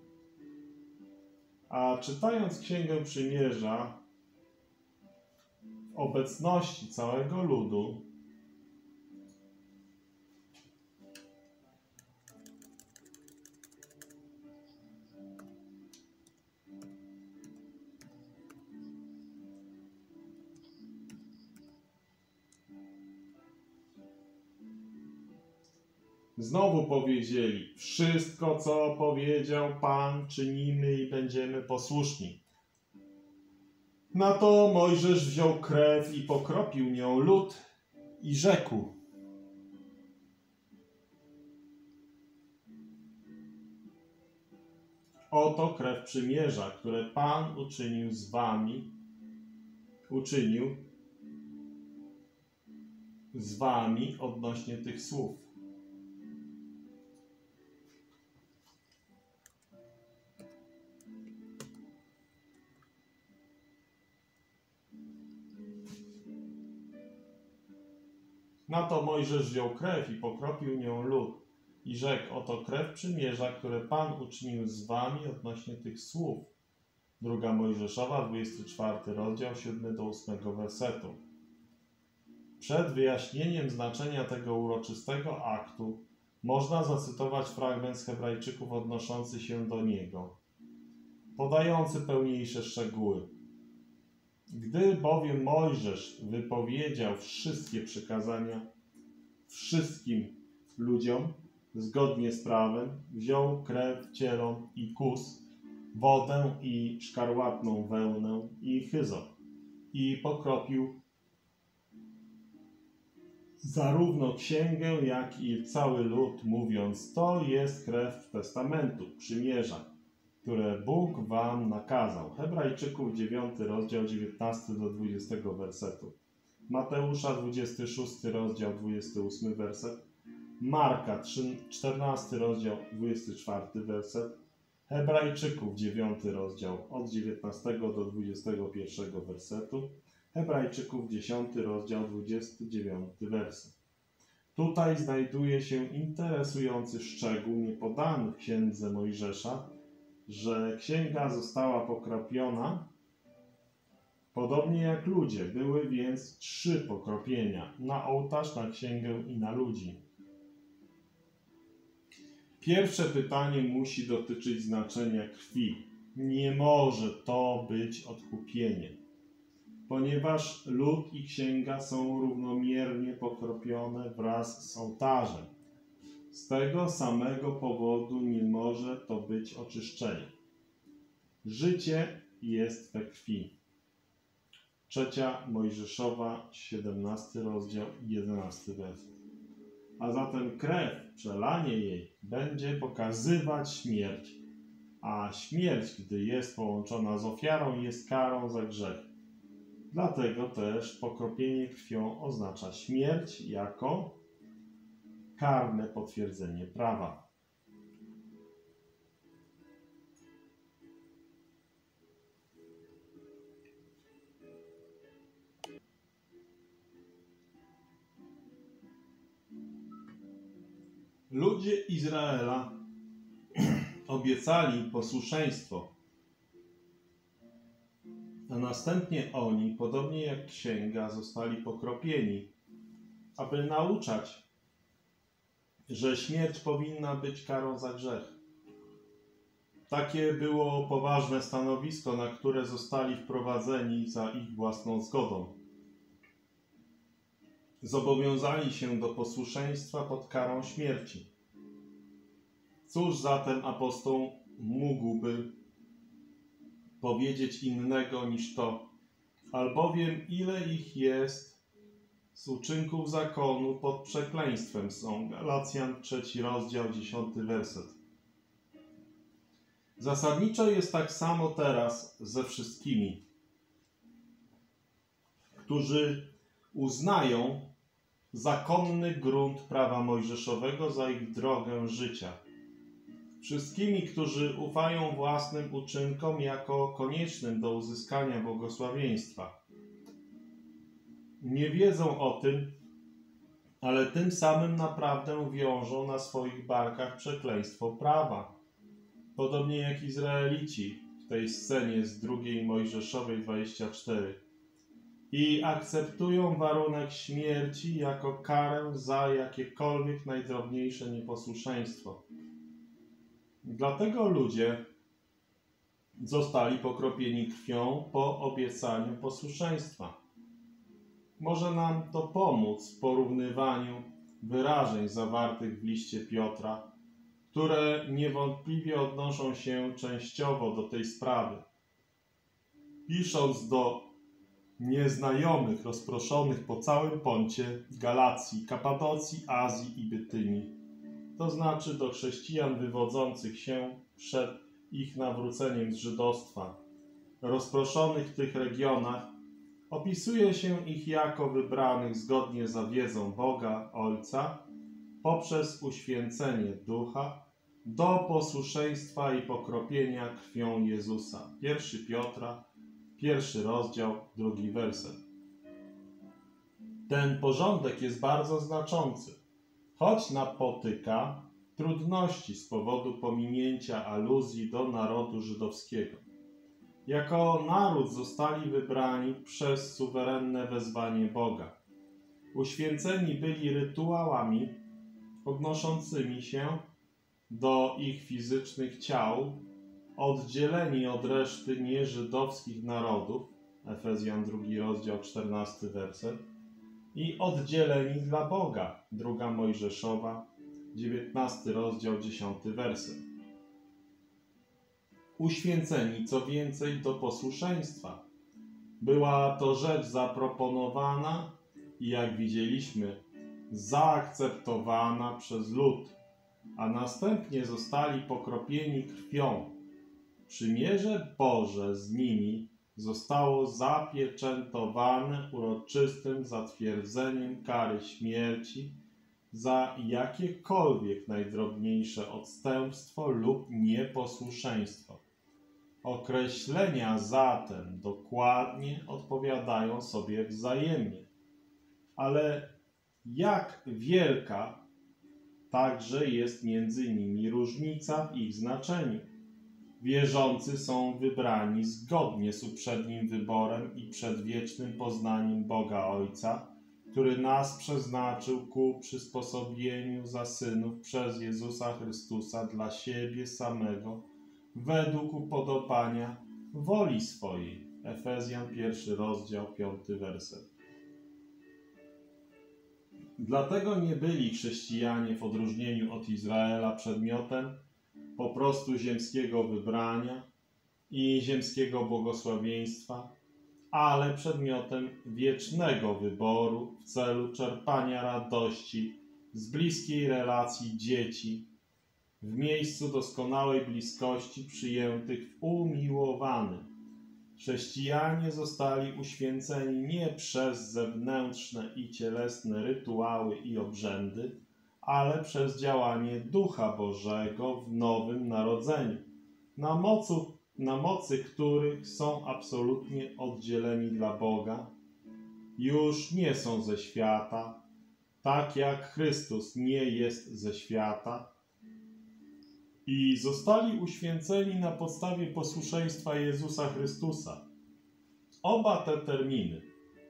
A czytając Księgę Przymierza w obecności całego ludu, znowu powiedzieli: wszystko, co powiedział Pan, czynimy i będziemy posłuszni. Na to Mojżesz wziął krew i pokropił nią lud i rzekł: oto krew przymierza, które Pan uczynił z wami, uczynił z wami odnośnie tych słów. Na to Mojżesz wziął krew i pokropił nią lud i rzekł: oto krew przymierza, które Pan uczynił z wami odnośnie tych słów. Druga Mojżeszowa, dwudziesty czwarty rozdział, siódmy do ósmego wersetu. Przed wyjaśnieniem znaczenia tego uroczystego aktu można zacytować fragment z Hebrajczyków odnoszący się do niego, podający pełniejsze szczegóły. Gdy bowiem Mojżesz wypowiedział wszystkie przykazania wszystkim ludziom zgodnie z prawem, wziął krew cielą i kus, wodę i szkarłatną wełnę i hyzop i pokropił zarówno księgę, jak i cały lud, mówiąc: to jest krew testamentu, przymierza, które Bóg wam nakazał. Hebrajczyków dziewiąty rozdział, dziewiętnasty do dwudziestego wersetu. Mateusza dwudziesty szósty rozdział, dwudziesty ósmy werset. Marka czternasty rozdział, dwudziesty czwarty werset. Hebrajczyków dziewiąty rozdział od dziewiętnastego do dwudziestego pierwszego wersetu. Hebrajczyków dziesiąty rozdział, dwudziesty dziewiąty werset. Tutaj znajduje się interesujący szczegół niepodany w Księdze Mojżesza, że księga została pokropiona, podobnie jak ludzie. Były więc trzy pokropienia: na ołtarz, na księgę i na ludzi. Pierwsze pytanie musi dotyczyć znaczenia krwi. Nie może to być odkupienie, ponieważ lud i księga są równomiernie pokropione wraz z ołtarzem. Z tego samego powodu nie może to być oczyszczenie. Życie jest we krwi. Trzecia Mojżeszowa, siedemnasty rozdział, jedenasty werset. A zatem krew, przelanie jej, będzie pokazywać śmierć, a śmierć, gdy jest połączona z ofiarą, jest karą za grzech. Dlatego też pokropienie krwią oznacza śmierć jako karne potwierdzenie prawa. Ludzie Izraela obiecali posłuszeństwo, a następnie oni, podobnie jak księga, zostali pokropieni, aby nauczać, że śmierć powinna być karą za grzech. Takie było poważne stanowisko, na które zostali wprowadzeni za ich własną zgodą. Zobowiązali się do posłuszeństwa pod karą śmierci. Cóż zatem apostoł mógłby powiedzieć innego niż to, albowiem ile ich jest z uczynków zakonu pod przekleństwem są. Galacjan trzeci rozdział, dziesiąty werset. Zasadniczo jest tak samo teraz ze wszystkimi, którzy uznają zakonny grunt prawa mojżeszowego za ich drogę życia. Wszystkimi, którzy ufają własnym uczynkom jako koniecznym do uzyskania błogosławieństwa. Nie wiedzą o tym, ale tym samym naprawdę wiążą na swoich barkach przekleństwo prawa. Podobnie jak Izraelici w tej scenie z drugiej Mojżeszowej dwadzieścia cztery. I akceptują warunek śmierci jako karę za jakiekolwiek najdrobniejsze nieposłuszeństwo. Dlatego ludzie zostali pokropieni krwią po obiecaniu posłuszeństwa. Może nam to pomóc w porównywaniu wyrażeń zawartych w liście Piotra, które niewątpliwie odnoszą się częściowo do tej sprawy. Pisząc do nieznajomych rozproszonych po całym Poncie, Galacji, Kapadocji, Azji i Bytynii, to znaczy do chrześcijan wywodzących się przed ich nawróceniem z żydostwa, rozproszonych w tych regionach, opisuje się ich jako wybranych zgodnie z wiedzą Boga Ojca poprzez uświęcenie Ducha do posłuszeństwa i pokropienia krwią Jezusa. Pierwszy Piotra, pierwszy rozdział, drugi werset. Ten porządek jest bardzo znaczący, choć napotyka trudności z powodu pominięcia aluzji do narodu żydowskiego. Jako naród zostali wybrani przez suwerenne wezwanie Boga. Uświęceni byli rytuałami odnoszącymi się do ich fizycznych ciał, oddzieleni od reszty nieżydowskich narodów, Efezjan drugi rozdział, czternasty werset, i oddzieleni dla Boga, druga Mojżeszowa, dziewiętnasty rozdział, dziesiąty werset. Uświęceni, co więcej, do posłuszeństwa. Była to rzecz zaproponowana i, jak widzieliśmy, zaakceptowana przez lud, a następnie zostali pokropieni krwią. Przymierze Boże z nimi zostało zapieczętowane uroczystym zatwierdzeniem kary śmierci za jakiekolwiek najdrobniejsze odstępstwo lub nieposłuszeństwo. Określenia zatem dokładnie odpowiadają sobie wzajemnie. Ale jak wielka także jest między nimi różnica w ich znaczeniu. Wierzący są wybrani zgodnie z uprzednim wyborem i przedwiecznym poznaniem Boga Ojca, który nas przeznaczył ku przysposobieniu za synów przez Jezusa Chrystusa dla siebie samego, według upodobania woli swojej. Efezjan pierwszy rozdział, piąty werset. Dlatego nie byli chrześcijanie w odróżnieniu od Izraela przedmiotem po prostu ziemskiego wybrania i ziemskiego błogosławieństwa, ale przedmiotem wiecznego wyboru w celu czerpania radości z bliskiej relacji dzieci w miejscu doskonałej bliskości przyjętych w umiłowanym, Chrześcijanie zostali uświęceni nie przez zewnętrzne i cielesne rytuały i obrzędy, ale przez działanie Ducha Bożego w nowym narodzeniu, na mocy, na mocy których są absolutnie oddzieleni dla Boga. Już nie są ze świata, tak jak Chrystus nie jest ze świata, i zostali uświęceni na podstawie posłuszeństwa Jezusa Chrystusa. Oba te terminy,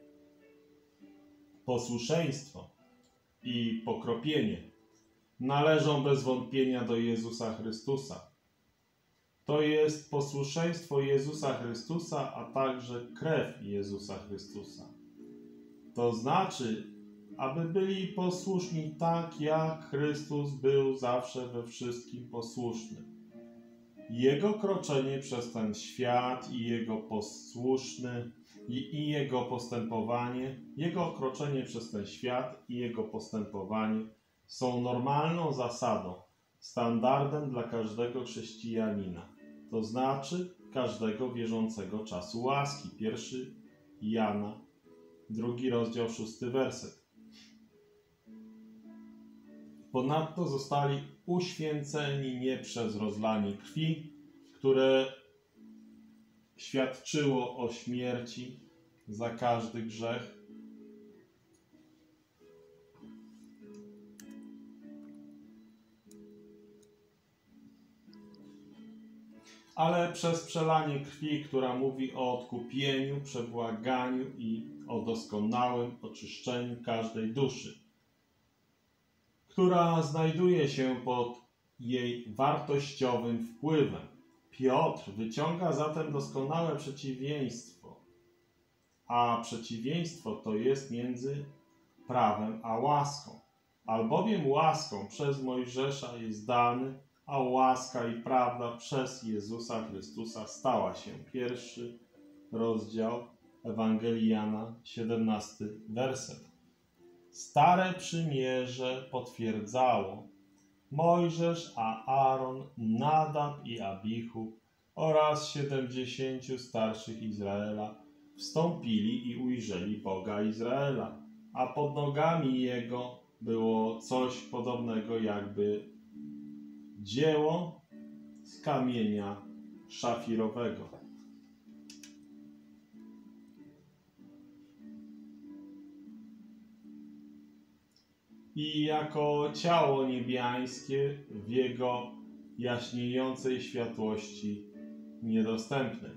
posłuszeństwo i pokropienie, należą bez wątpienia do Jezusa Chrystusa. To jest posłuszeństwo Jezusa Chrystusa, a także krew Jezusa Chrystusa. To znaczy, aby byli posłuszni tak, jak Chrystus był zawsze we wszystkim posłuszny. Jego kroczenie przez ten świat i jego posłuszny i, i jego postępowanie, jego kroczenie przez ten świat i jego postępowanie są normalną zasadą, standardem dla każdego chrześcijanina, to znaczy każdego wierzącego czasu łaski. Pierwszy Jana, drugi rozdział, szósty werset. Ponadto zostali uświęceni nie przez rozlanie krwi, które świadczyło o śmierci za każdy grzech, ale przez przelanie krwi, która mówi o odkupieniu, przebłaganiu i o doskonałym oczyszczeniu każdej duszy, która znajduje się pod jej wartościowym wpływem. Piotr wyciąga zatem doskonałe przeciwieństwo, a przeciwieństwo to jest między prawem a łaską. Albowiem łaską przez Mojżesza jest dany, a łaska i prawda przez Jezusa Chrystusa stała się. Pierwszy rozdział Ewangelii Jana, siedemnasty werset. Stare przymierze potwierdzało Mojżesz, a Aaron, Nadab i Abichu oraz siedemdziesięciu starszych Izraela wstąpili i ujrzeli Boga Izraela, a pod nogami Jego było coś podobnego jakby dzieło z kamienia szafirowego. I jako ciało niebiańskie w jego jaśniejącej światłości niedostępnej.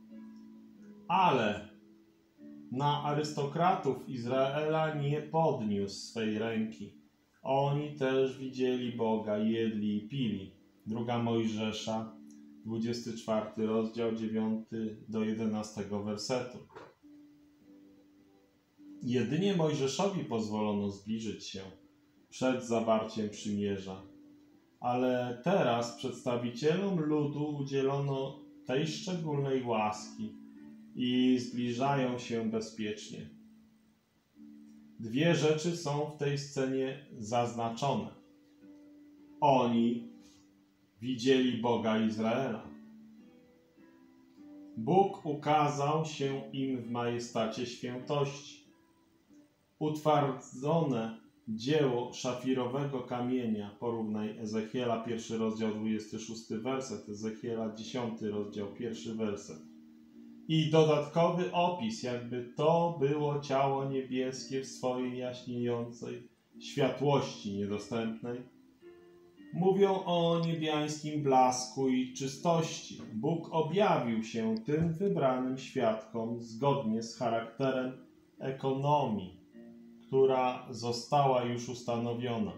Ale na arystokratów Izraela nie podniósł swej ręki. Oni też widzieli Boga, jedli i pili. Druga Mojżesza, dwudziesty czwarty rozdział, dziewiąty do jedenastego wersetu. Jedynie Mojżeszowi pozwolono zbliżyć się przed zawarciem przymierza, ale teraz przedstawicielom ludu udzielono tej szczególnej łaski i zbliżają się bezpiecznie. Dwie rzeczy są w tej scenie zaznaczone. Oni widzieli Boga Izraela. Bóg ukazał się im w majestacie świętości. Utwardzone dzieło szafirowego kamienia, porównaj Ezechiela, pierwszy rozdział, dwudziesty szósty werset, Ezechiela, dziesiąty rozdział, pierwszy werset. I dodatkowy opis, jakby to było ciało niebieskie w swojej jaśniejącej światłości niedostępnej. Mówią o niebiańskim blasku i czystości. Bóg objawił się tym wybranym świadkom zgodnie z charakterem ekonomii, która została już ustanowiona.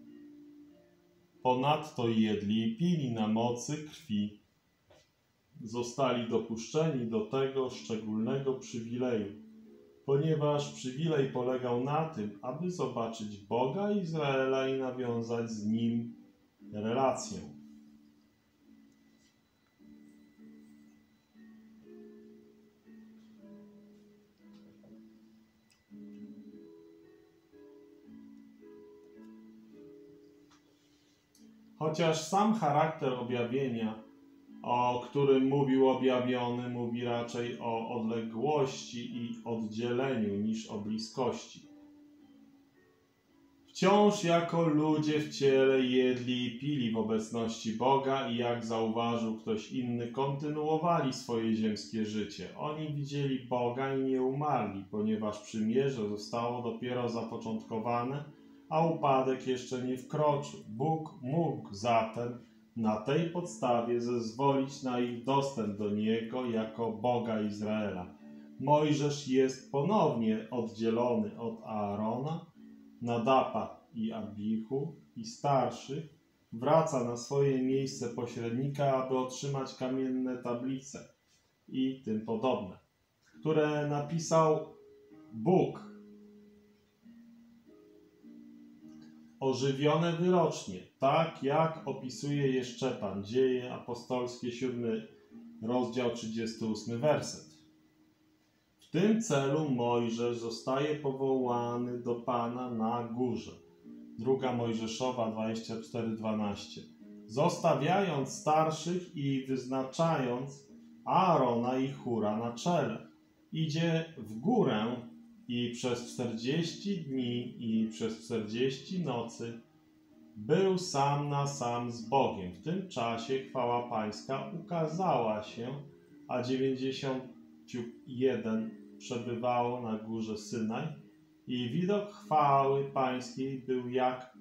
Ponadto jedli i pili na mocy krwi. Zostali dopuszczeni do tego szczególnego przywileju, ponieważ przywilej polegał na tym, aby zobaczyć Boga Izraela i nawiązać z Nim relację. Chociaż sam charakter objawienia o którym mówił objawiony, mówi raczej o odległości i oddzieleniu niż o bliskości. Wciąż jako ludzie w ciele jedli i pili w obecności Boga i jak zauważył ktoś inny, kontynuowali swoje ziemskie życie. Oni widzieli Boga i nie umarli, ponieważ przymierze zostało dopiero zapoczątkowane, a upadek jeszcze nie wkroczył. Bóg mógł zatem na tej podstawie zezwolić na ich dostęp do Niego jako Boga Izraela. Mojżesz jest ponownie oddzielony od Aarona, Nadaba i Abichu i starszych, wraca na swoje miejsce pośrednika, aby otrzymać kamienne tablice i tym podobne, które napisał Bóg, ożywione wyrocznie, tak jak opisuje je Szczepan, Dzieje apostolskie, siódmy rozdział, trzydziesty ósmy werset. W tym celu Mojżesz zostaje powołany do Pana na górze. Druga Mojżeszowa dwadzieścia cztery dwanaście. Zostawiając starszych i wyznaczając Aarona i Hura na czele. Idzie w górę i przez czterdzieści dni i przez czterdzieści nocy był sam na sam z Bogiem. W tym czasie chwała Pańska ukazała się, a dziewięćdziesiąt jeden przebywało na górze Synaj i widok chwały Pańskiej był jak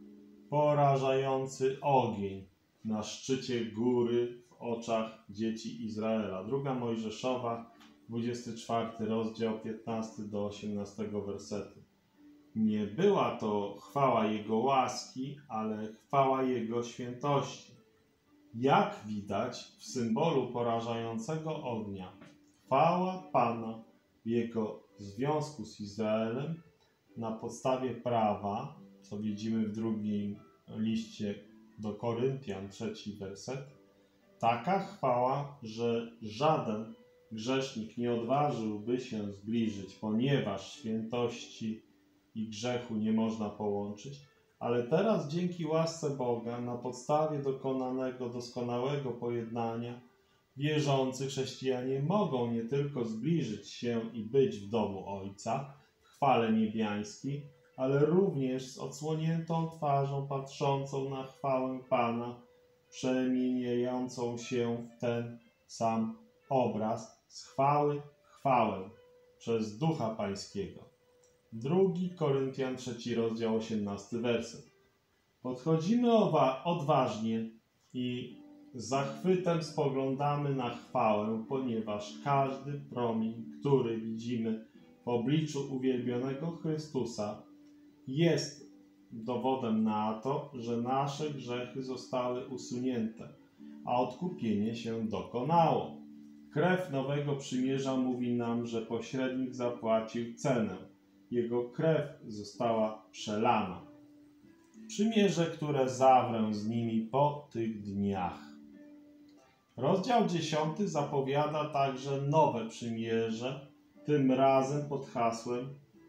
porażający ogień na szczycie góry w oczach dzieci Izraela. Druga Mojżeszowa, dwudziesty czwarty rozdział, piętnasty do osiemnastego wersetu. Nie była to chwała Jego łaski, ale chwała Jego świętości. Jak widać w symbolu porażającego ognia, chwała Pana w Jego związku z Izraelem na podstawie prawa, co widzimy w drugim liście do Koryntian, trzeci werset, taka chwała, że żaden grzesznik nie odważyłby się zbliżyć, ponieważ świętości i grzechu nie można połączyć, ale teraz dzięki łasce Boga na podstawie dokonanego doskonałego pojednania wierzący chrześcijanie mogą nie tylko zbliżyć się i być w domu Ojca w chwale niebiańskiej, ale również z odsłoniętą twarzą patrzącą na chwałę Pana, przemieniającą się w ten sam obraz z chwały w chwałę przez Ducha Pańskiego. Drugi Koryntian, trzeci rozdział, osiemnasty werset. Podchodzimy odważnie i z zachwytem spoglądamy na chwałę, ponieważ każdy promień, który widzimy w obliczu uwielbionego Chrystusa, jest dowodem na to, że nasze grzechy zostały usunięte, a odkupienie się dokonało. Krew nowego przymierza mówi nam, że pośrednik zapłacił cenę. Jego krew została przelana. Przymierze, które zawrę z nimi po tych dniach. Rozdział dziesiąty zapowiada także nowe przymierze, tym razem pod hasłem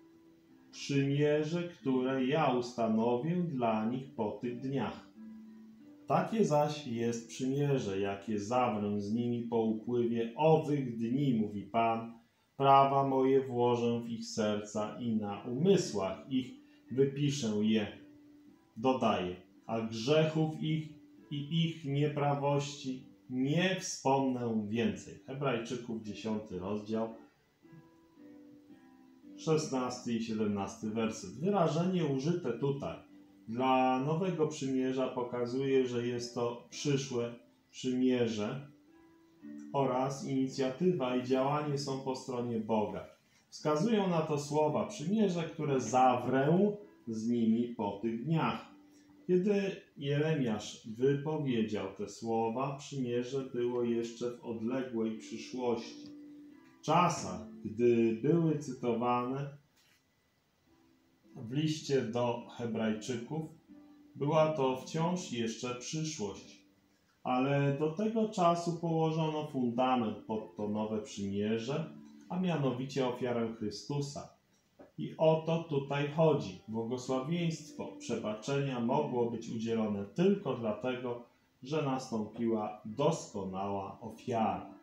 przymierze, które ja ustanowię dla nich po tych dniach. Takie zaś jest przymierze, jakie zawrę z nimi po upływie owych dni, mówi Pan. Prawa moje włożę w ich serca i na umysłach ich wypiszę je. Dodaje, a grzechów ich i ich nieprawości nie wspomnę więcej. Hebrajczyków, dziesiąty rozdział, szesnasty i siedemnasty werset. Wyrażenie użyte tutaj dla nowego przymierza pokazuje, że jest to przyszłe przymierze oraz inicjatywa i działanie są po stronie Boga. Wskazują na to słowa przymierze, które zawrę z nimi po tych dniach. Kiedy Jeremiasz wypowiedział te słowa, przymierze było jeszcze w odległej przyszłości. W czasach, gdy były cytowane w liście do Hebrajczyków, była to wciąż jeszcze przyszłość. Ale do tego czasu położono fundament pod to nowe przymierze, a mianowicie ofiarę Chrystusa. I o to tutaj chodzi. Błogosławieństwo przebaczenia mogło być udzielone tylko dlatego, że nastąpiła doskonała ofiara.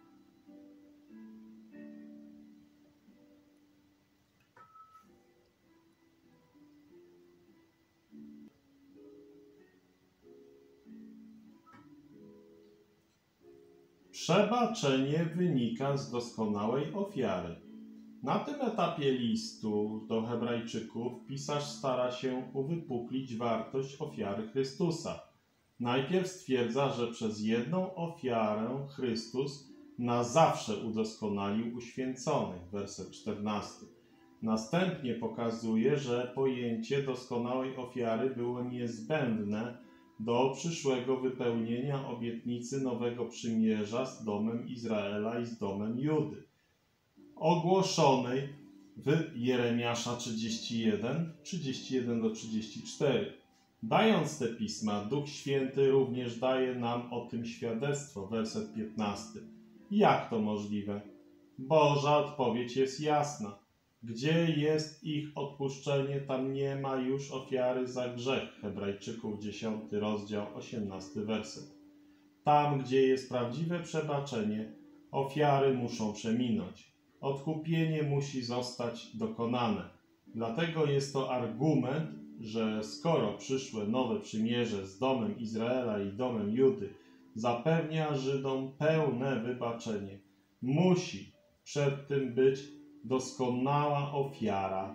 Przebaczenie wynika z doskonałej ofiary. Na tym etapie listu do Hebrajczyków pisarz stara się uwypuklić wartość ofiary Chrystusa. Najpierw stwierdza, że przez jedną ofiarę Chrystus na zawsze udoskonalił uświęconych, werset czternasty. Następnie pokazuje, że pojęcie doskonałej ofiary było niezbędne do przyszłego wypełnienia obietnicy nowego przymierza z domem Izraela i z domem Judy, ogłoszonej w Jeremiasza trzydzieści jeden, trzydzieści jeden do trzydziestu czterech. Dając te pisma, Duch Święty również daje nam o tym świadectwo, werset piętnasty. Jak to możliwe? Boża odpowiedź jest jasna. Gdzie jest ich odpuszczenie, tam nie ma już ofiary za grzech. Hebrajczyków dziesiąty rozdział, osiemnasty werset. Tam, gdzie jest prawdziwe przebaczenie, ofiary muszą przeminąć. Odkupienie musi zostać dokonane. Dlatego jest to argument, że skoro przyszłe nowe przymierze z domem Izraela i domem Judy zapewnia Żydom pełne wybaczenie, musi przed tym być doskonała ofiara.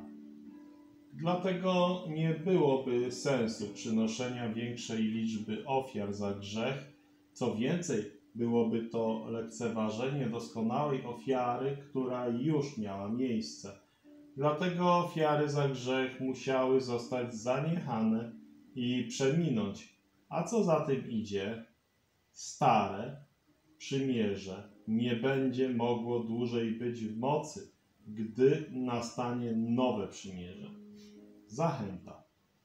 Dlatego nie byłoby sensu przynoszenia większej liczby ofiar za grzech. Co więcej, byłoby to lekceważenie doskonałej ofiary, która już miała miejsce. Dlatego ofiary za grzech musiały zostać zaniechane i przeminąć. A co za tym idzie? Stare przymierze nie będzie mogło dłużej być w mocy, gdy nastanie nowe przymierze. Zachęta.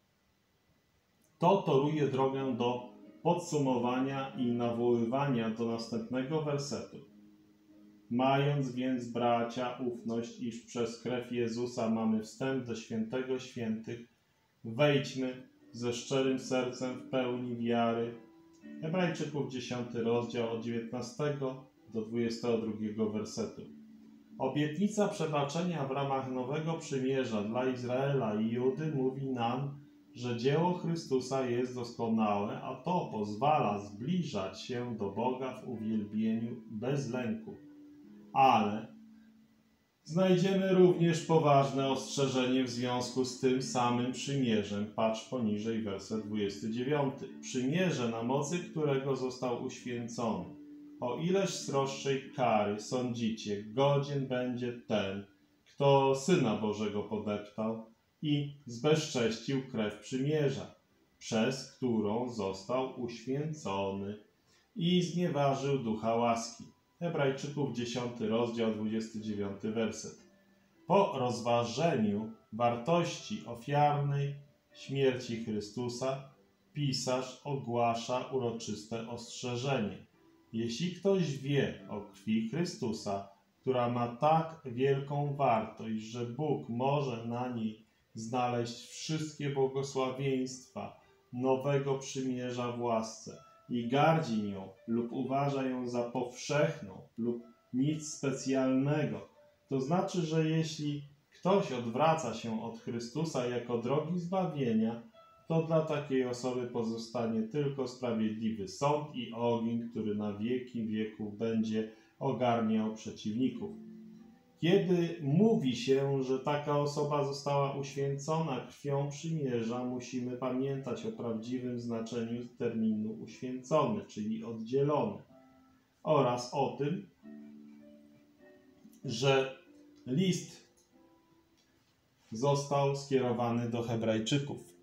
To toruje drogę do podsumowania i nawoływania do następnego wersetu. Mając więc, bracia, ufność, iż przez krew Jezusa mamy wstęp do świętego świętych, wejdźmy ze szczerym sercem w pełni wiary. Hebrajczyków dziesiąty rozdział od dziewiętnastego do dwudziestego drugiego wersetu. Obietnica przebaczenia w ramach nowego przymierza dla Izraela i Judy mówi nam, że dzieło Chrystusa jest doskonałe, a to pozwala zbliżać się do Boga w uwielbieniu bez lęku. Ale znajdziemy również poważne ostrzeżenie w związku z tym samym przymierzem. Patrz poniżej werset dwudziesty dziewiąty. Przymierze, na mocy którego został uświęcony. O ileż sroższej kary sądzicie, godzien będzie ten, kto Syna Bożego podeptał i zbezcześcił krew przymierza, przez którą został uświęcony i znieważył ducha łaski. Hebrajczyków dziesiąty rozdział, dwudziesty dziewiąty werset. Po rozważeniu wartości ofiarnej śmierci Chrystusa, pisarz ogłasza uroczyste ostrzeżenie. Jeśli ktoś wie o krwi Chrystusa, która ma tak wielką wartość, że Bóg może na niej znaleźć wszystkie błogosławieństwa nowego przymierza w łasce i gardzi nią lub uważa ją za powszechną lub nic specjalnego, to znaczy, że jeśli ktoś odwraca się od Chrystusa jako drogi zbawienia, to dla takiej osoby pozostanie tylko sprawiedliwy sąd i ogień, który na wieki wieków będzie ogarniał przeciwników. Kiedy mówi się, że taka osoba została uświęcona krwią przymierza, musimy pamiętać o prawdziwym znaczeniu terminu uświęcony, czyli oddzielony, oraz o tym, że list został skierowany do Hebrajczyków.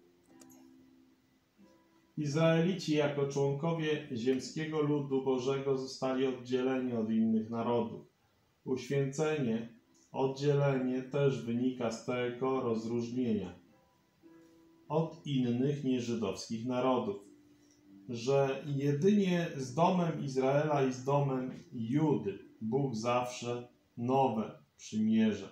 Izraelici jako członkowie ziemskiego ludu Bożego zostali oddzieleni od innych narodów. Uświęcenie, oddzielenie też wynika z tego rozróżnienia od innych nieżydowskich narodów, że jedynie z domem Izraela i z domem Judy Bóg zawsze nowe przymierze.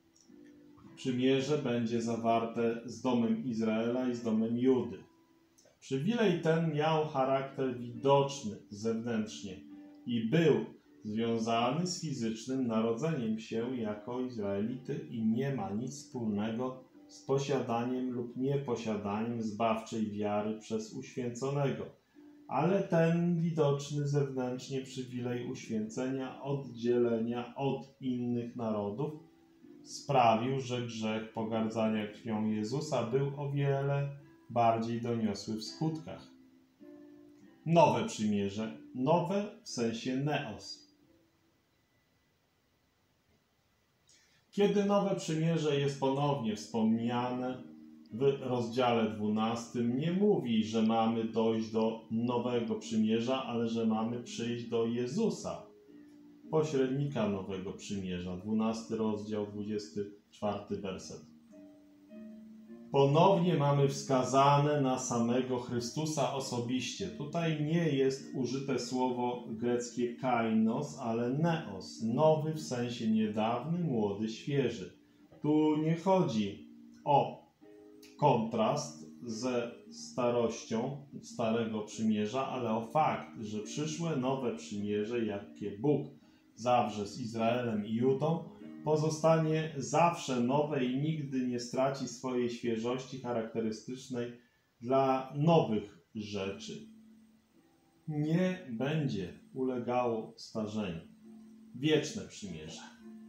Przymierze będzie zawarte z domem Izraela i z domem Judy. Przywilej ten miał charakter widoczny zewnętrznie i był związany z fizycznym narodzeniem się jako Izraelity i nie ma nic wspólnego z posiadaniem lub nieposiadaniem zbawczej wiary przez uświęconego. Ale ten widoczny zewnętrznie przywilej uświęcenia, oddzielenia od innych narodów sprawił, że grzech pogardzania krwią Jezusa był o wiele bardziej doniosły w skutkach. Nowe przymierze, nowe w sensie neos. Kiedy nowe przymierze jest ponownie wspomniane w rozdziale dwunastym, nie mówi, że mamy dojść do nowego przymierza, ale że mamy przyjść do Jezusa, pośrednika nowego przymierza. dwunasty rozdział, dwudziesty czwarty werset. Ponownie mamy wskazane na samego Chrystusa osobiście. Tutaj nie jest użyte słowo greckie kainos, ale neos. Nowy w sensie niedawny, młody, świeży. Tu nie chodzi o kontrast ze starością Starego Przymierza, ale o fakt, że przyszłe nowe przymierze, jakie Bóg zawrze z Izraelem i Judą, pozostanie zawsze nowe i nigdy nie straci swojej świeżości charakterystycznej dla nowych rzeczy. Nie będzie ulegało starzeniu. Wieczne przymierze.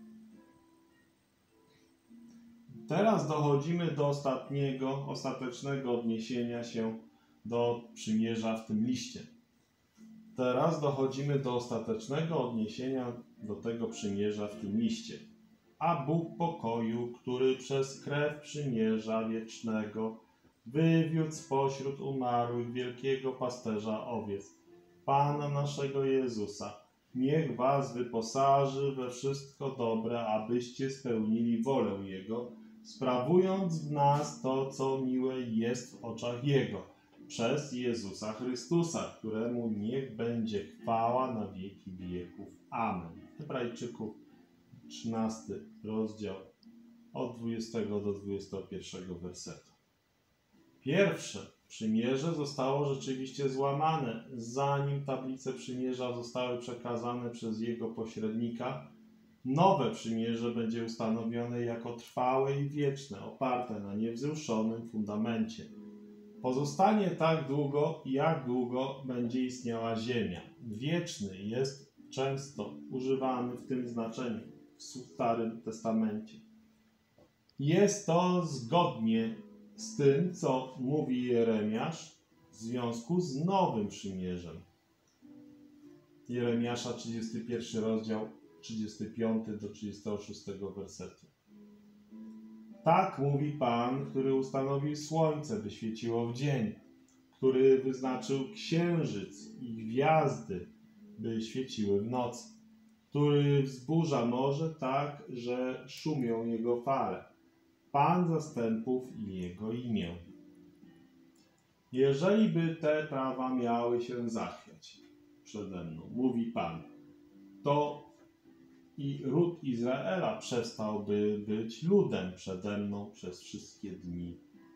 Teraz dochodzimy do ostatniego, ostatecznego odniesienia się do przymierza w tym liście. Teraz dochodzimy do ostatecznego odniesienia do tego przymierza w tym liście. A Bóg pokoju, który przez krew przymierza wiecznego wywiódł spośród umarłych wielkiego pasterza owiec, Pana naszego Jezusa, niech was wyposaży we wszystko dobre, abyście spełnili wolę Jego, sprawując w nas to, co miłe jest w oczach Jego, przez Jezusa Chrystusa, któremu niech będzie chwała na wieki wieków. Amen. Hebrajczyków, trzynasty rozdział, od dwudziestego do dwudziestego pierwszego wersetu. Pierwsze przymierze zostało rzeczywiście złamane, zanim tablice przymierza zostały przekazane przez jego pośrednika. Nowe przymierze będzie ustanowione jako trwałe i wieczne, oparte na niewzruszonym fundamencie. Pozostanie tak długo, jak długo będzie istniała ziemia. Wieczny jest często używany w tym znaczeniu w Starym Testamencie. Jest to zgodnie z tym, co mówi Jeremiasz w związku z Nowym Przymierzem. Jeremiasza, trzydziesty pierwszy rozdział, trzydziesty piąty do trzydziestego szóstego wersetu. Tak mówi Pan, który ustanowił słońce, by świeciło w dzień, który wyznaczył księżyc i gwiazdy, by świeciły w nocy, który wzburza morze tak, że szumią jego fale. Pan zastępów i jego imię. Jeżeli by te prawa miały się zachwiać przede mną, mówi Pan, to i ród Izraela przestałby być ludem przede mną przez wszystkie dni.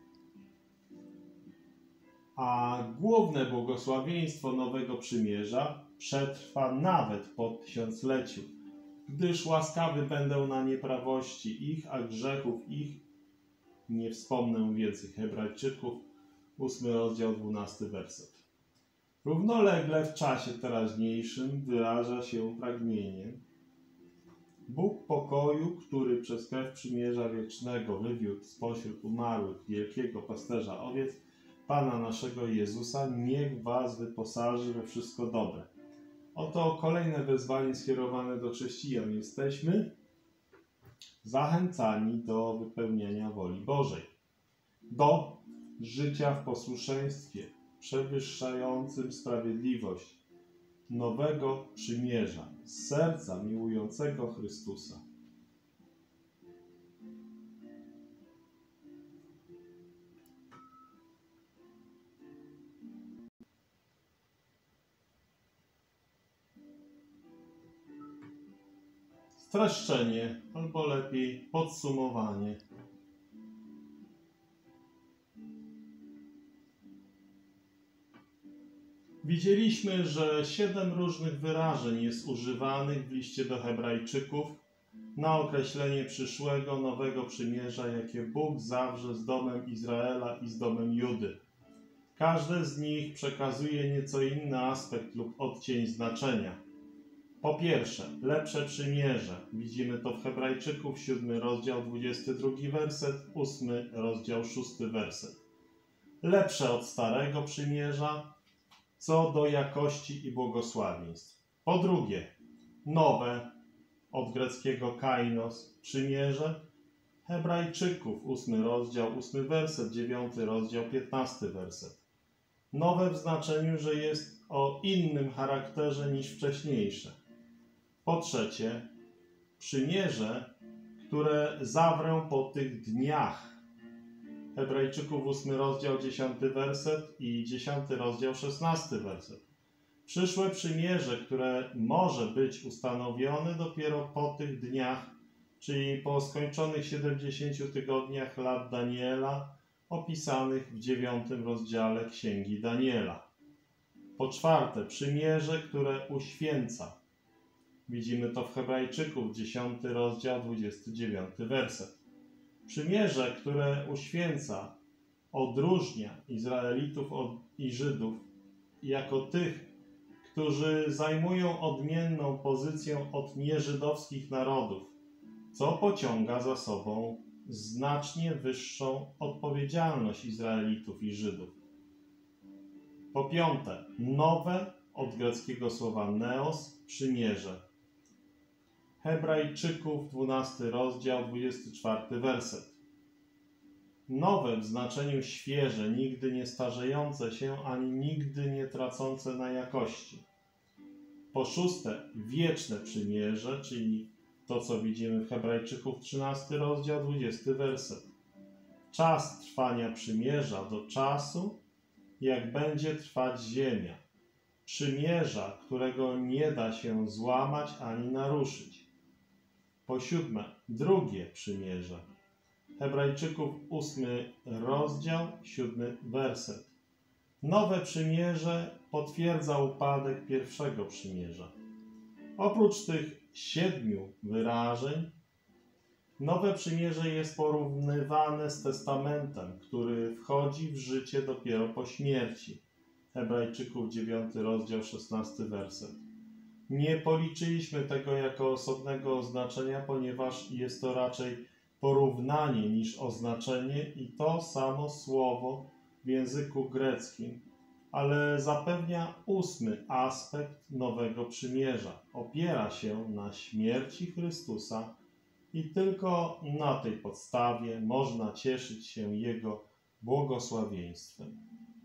A główne błogosławieństwo Nowego Przymierza przetrwa nawet po tysiącleciu, gdyż łaskawy będę na nieprawości ich, a grzechów ich nie wspomnę więcej. Hebrajczyków, ósmy rozdział, dwunasty werset. Równolegle w czasie teraźniejszym wyraża się pragnienie. Bóg pokoju, który przez krew przymierza wiecznego wywiódł spośród umarłych wielkiego pasterza owiec, Pana naszego Jezusa, niech was wyposaży we wszystko dobre. Oto kolejne wezwanie skierowane do chrześcijan. Jesteśmy zachęcani do wypełnienia woli Bożej, do życia w posłuszeństwie przewyższającym sprawiedliwość, nowego przymierza, z serca miłującego Chrystusa. Streszczenie, albo lepiej podsumowanie. Widzieliśmy, że siedem różnych wyrażeń jest używanych w liście do Hebrajczyków na określenie przyszłego nowego przymierza, jakie Bóg zawrze z domem Izraela i z domem Judy. Każde z nich przekazuje nieco inny aspekt lub odcień znaczenia. Po pierwsze, lepsze przymierze. Widzimy to w Hebrajczyków, siódmy rozdział, dwudziesty drugi werset, ósmy rozdział, szósty werset. Lepsze od starego przymierza, co do jakości i błogosławieństw. Po drugie, nowe, od greckiego kainos, przymierze. Hebrajczyków, ósmy rozdział, ósmy werset, dziewiąty rozdział, piętnasty werset. Nowe w znaczeniu, że jest o innym charakterze niż wcześniejsze. Po trzecie, przymierze, które zawrę po tych dniach. Hebrajczyków, ósmy rozdział, dziesiąty werset i dziesiąty rozdział, szesnasty werset. Przyszłe przymierze, które może być ustanowione dopiero po tych dniach, czyli po skończonych siedemdziesięciu tygodniach lat Daniela, opisanych w dziewiątym rozdziale Księgi Daniela. Po czwarte, przymierze, które uświęca. Widzimy to w Hebrajczyków, dziesiąty rozdział, dwudziesty dziewiąty werset. Przymierze, które uświęca, odróżnia Izraelitów od, i Żydów jako tych, którzy zajmują odmienną pozycję od nieżydowskich narodów, co pociąga za sobą znacznie wyższą odpowiedzialność Izraelitów i Żydów. Po piąte, nowe, od greckiego słowa neos, przymierze. Hebrajczyków, dwunasty rozdział, dwudziesty czwarty werset. Nowe w znaczeniu świeże, nigdy nie starzejące się, ani nigdy nie tracące na jakości. Po szóste, wieczne przymierze, czyli to, co widzimy w Hebrajczyków, trzynasty rozdział, dwudziesty werset. Czas trwania przymierza do czasu, jak będzie trwać ziemia. Przymierza, którego nie da się złamać ani naruszyć. Po siódme, drugie przymierze. Hebrajczyków, ósmy rozdział, siódmy werset. Nowe przymierze potwierdza upadek pierwszego przymierza. Oprócz tych siedmiu wyrażeń, nowe przymierze jest porównywane z testamentem, który wchodzi w życie dopiero po śmierci. Hebrajczyków, dziewiąty rozdział, szesnasty werset. Nie policzyliśmy tego jako osobnego oznaczenia, ponieważ jest to raczej porównanie niż oznaczenie i to samo słowo w języku greckim, ale zapewnia ósmy aspekt nowego przymierza. Opiera się na śmierci Chrystusa i tylko na tej podstawie można cieszyć się Jego błogosławieństwem.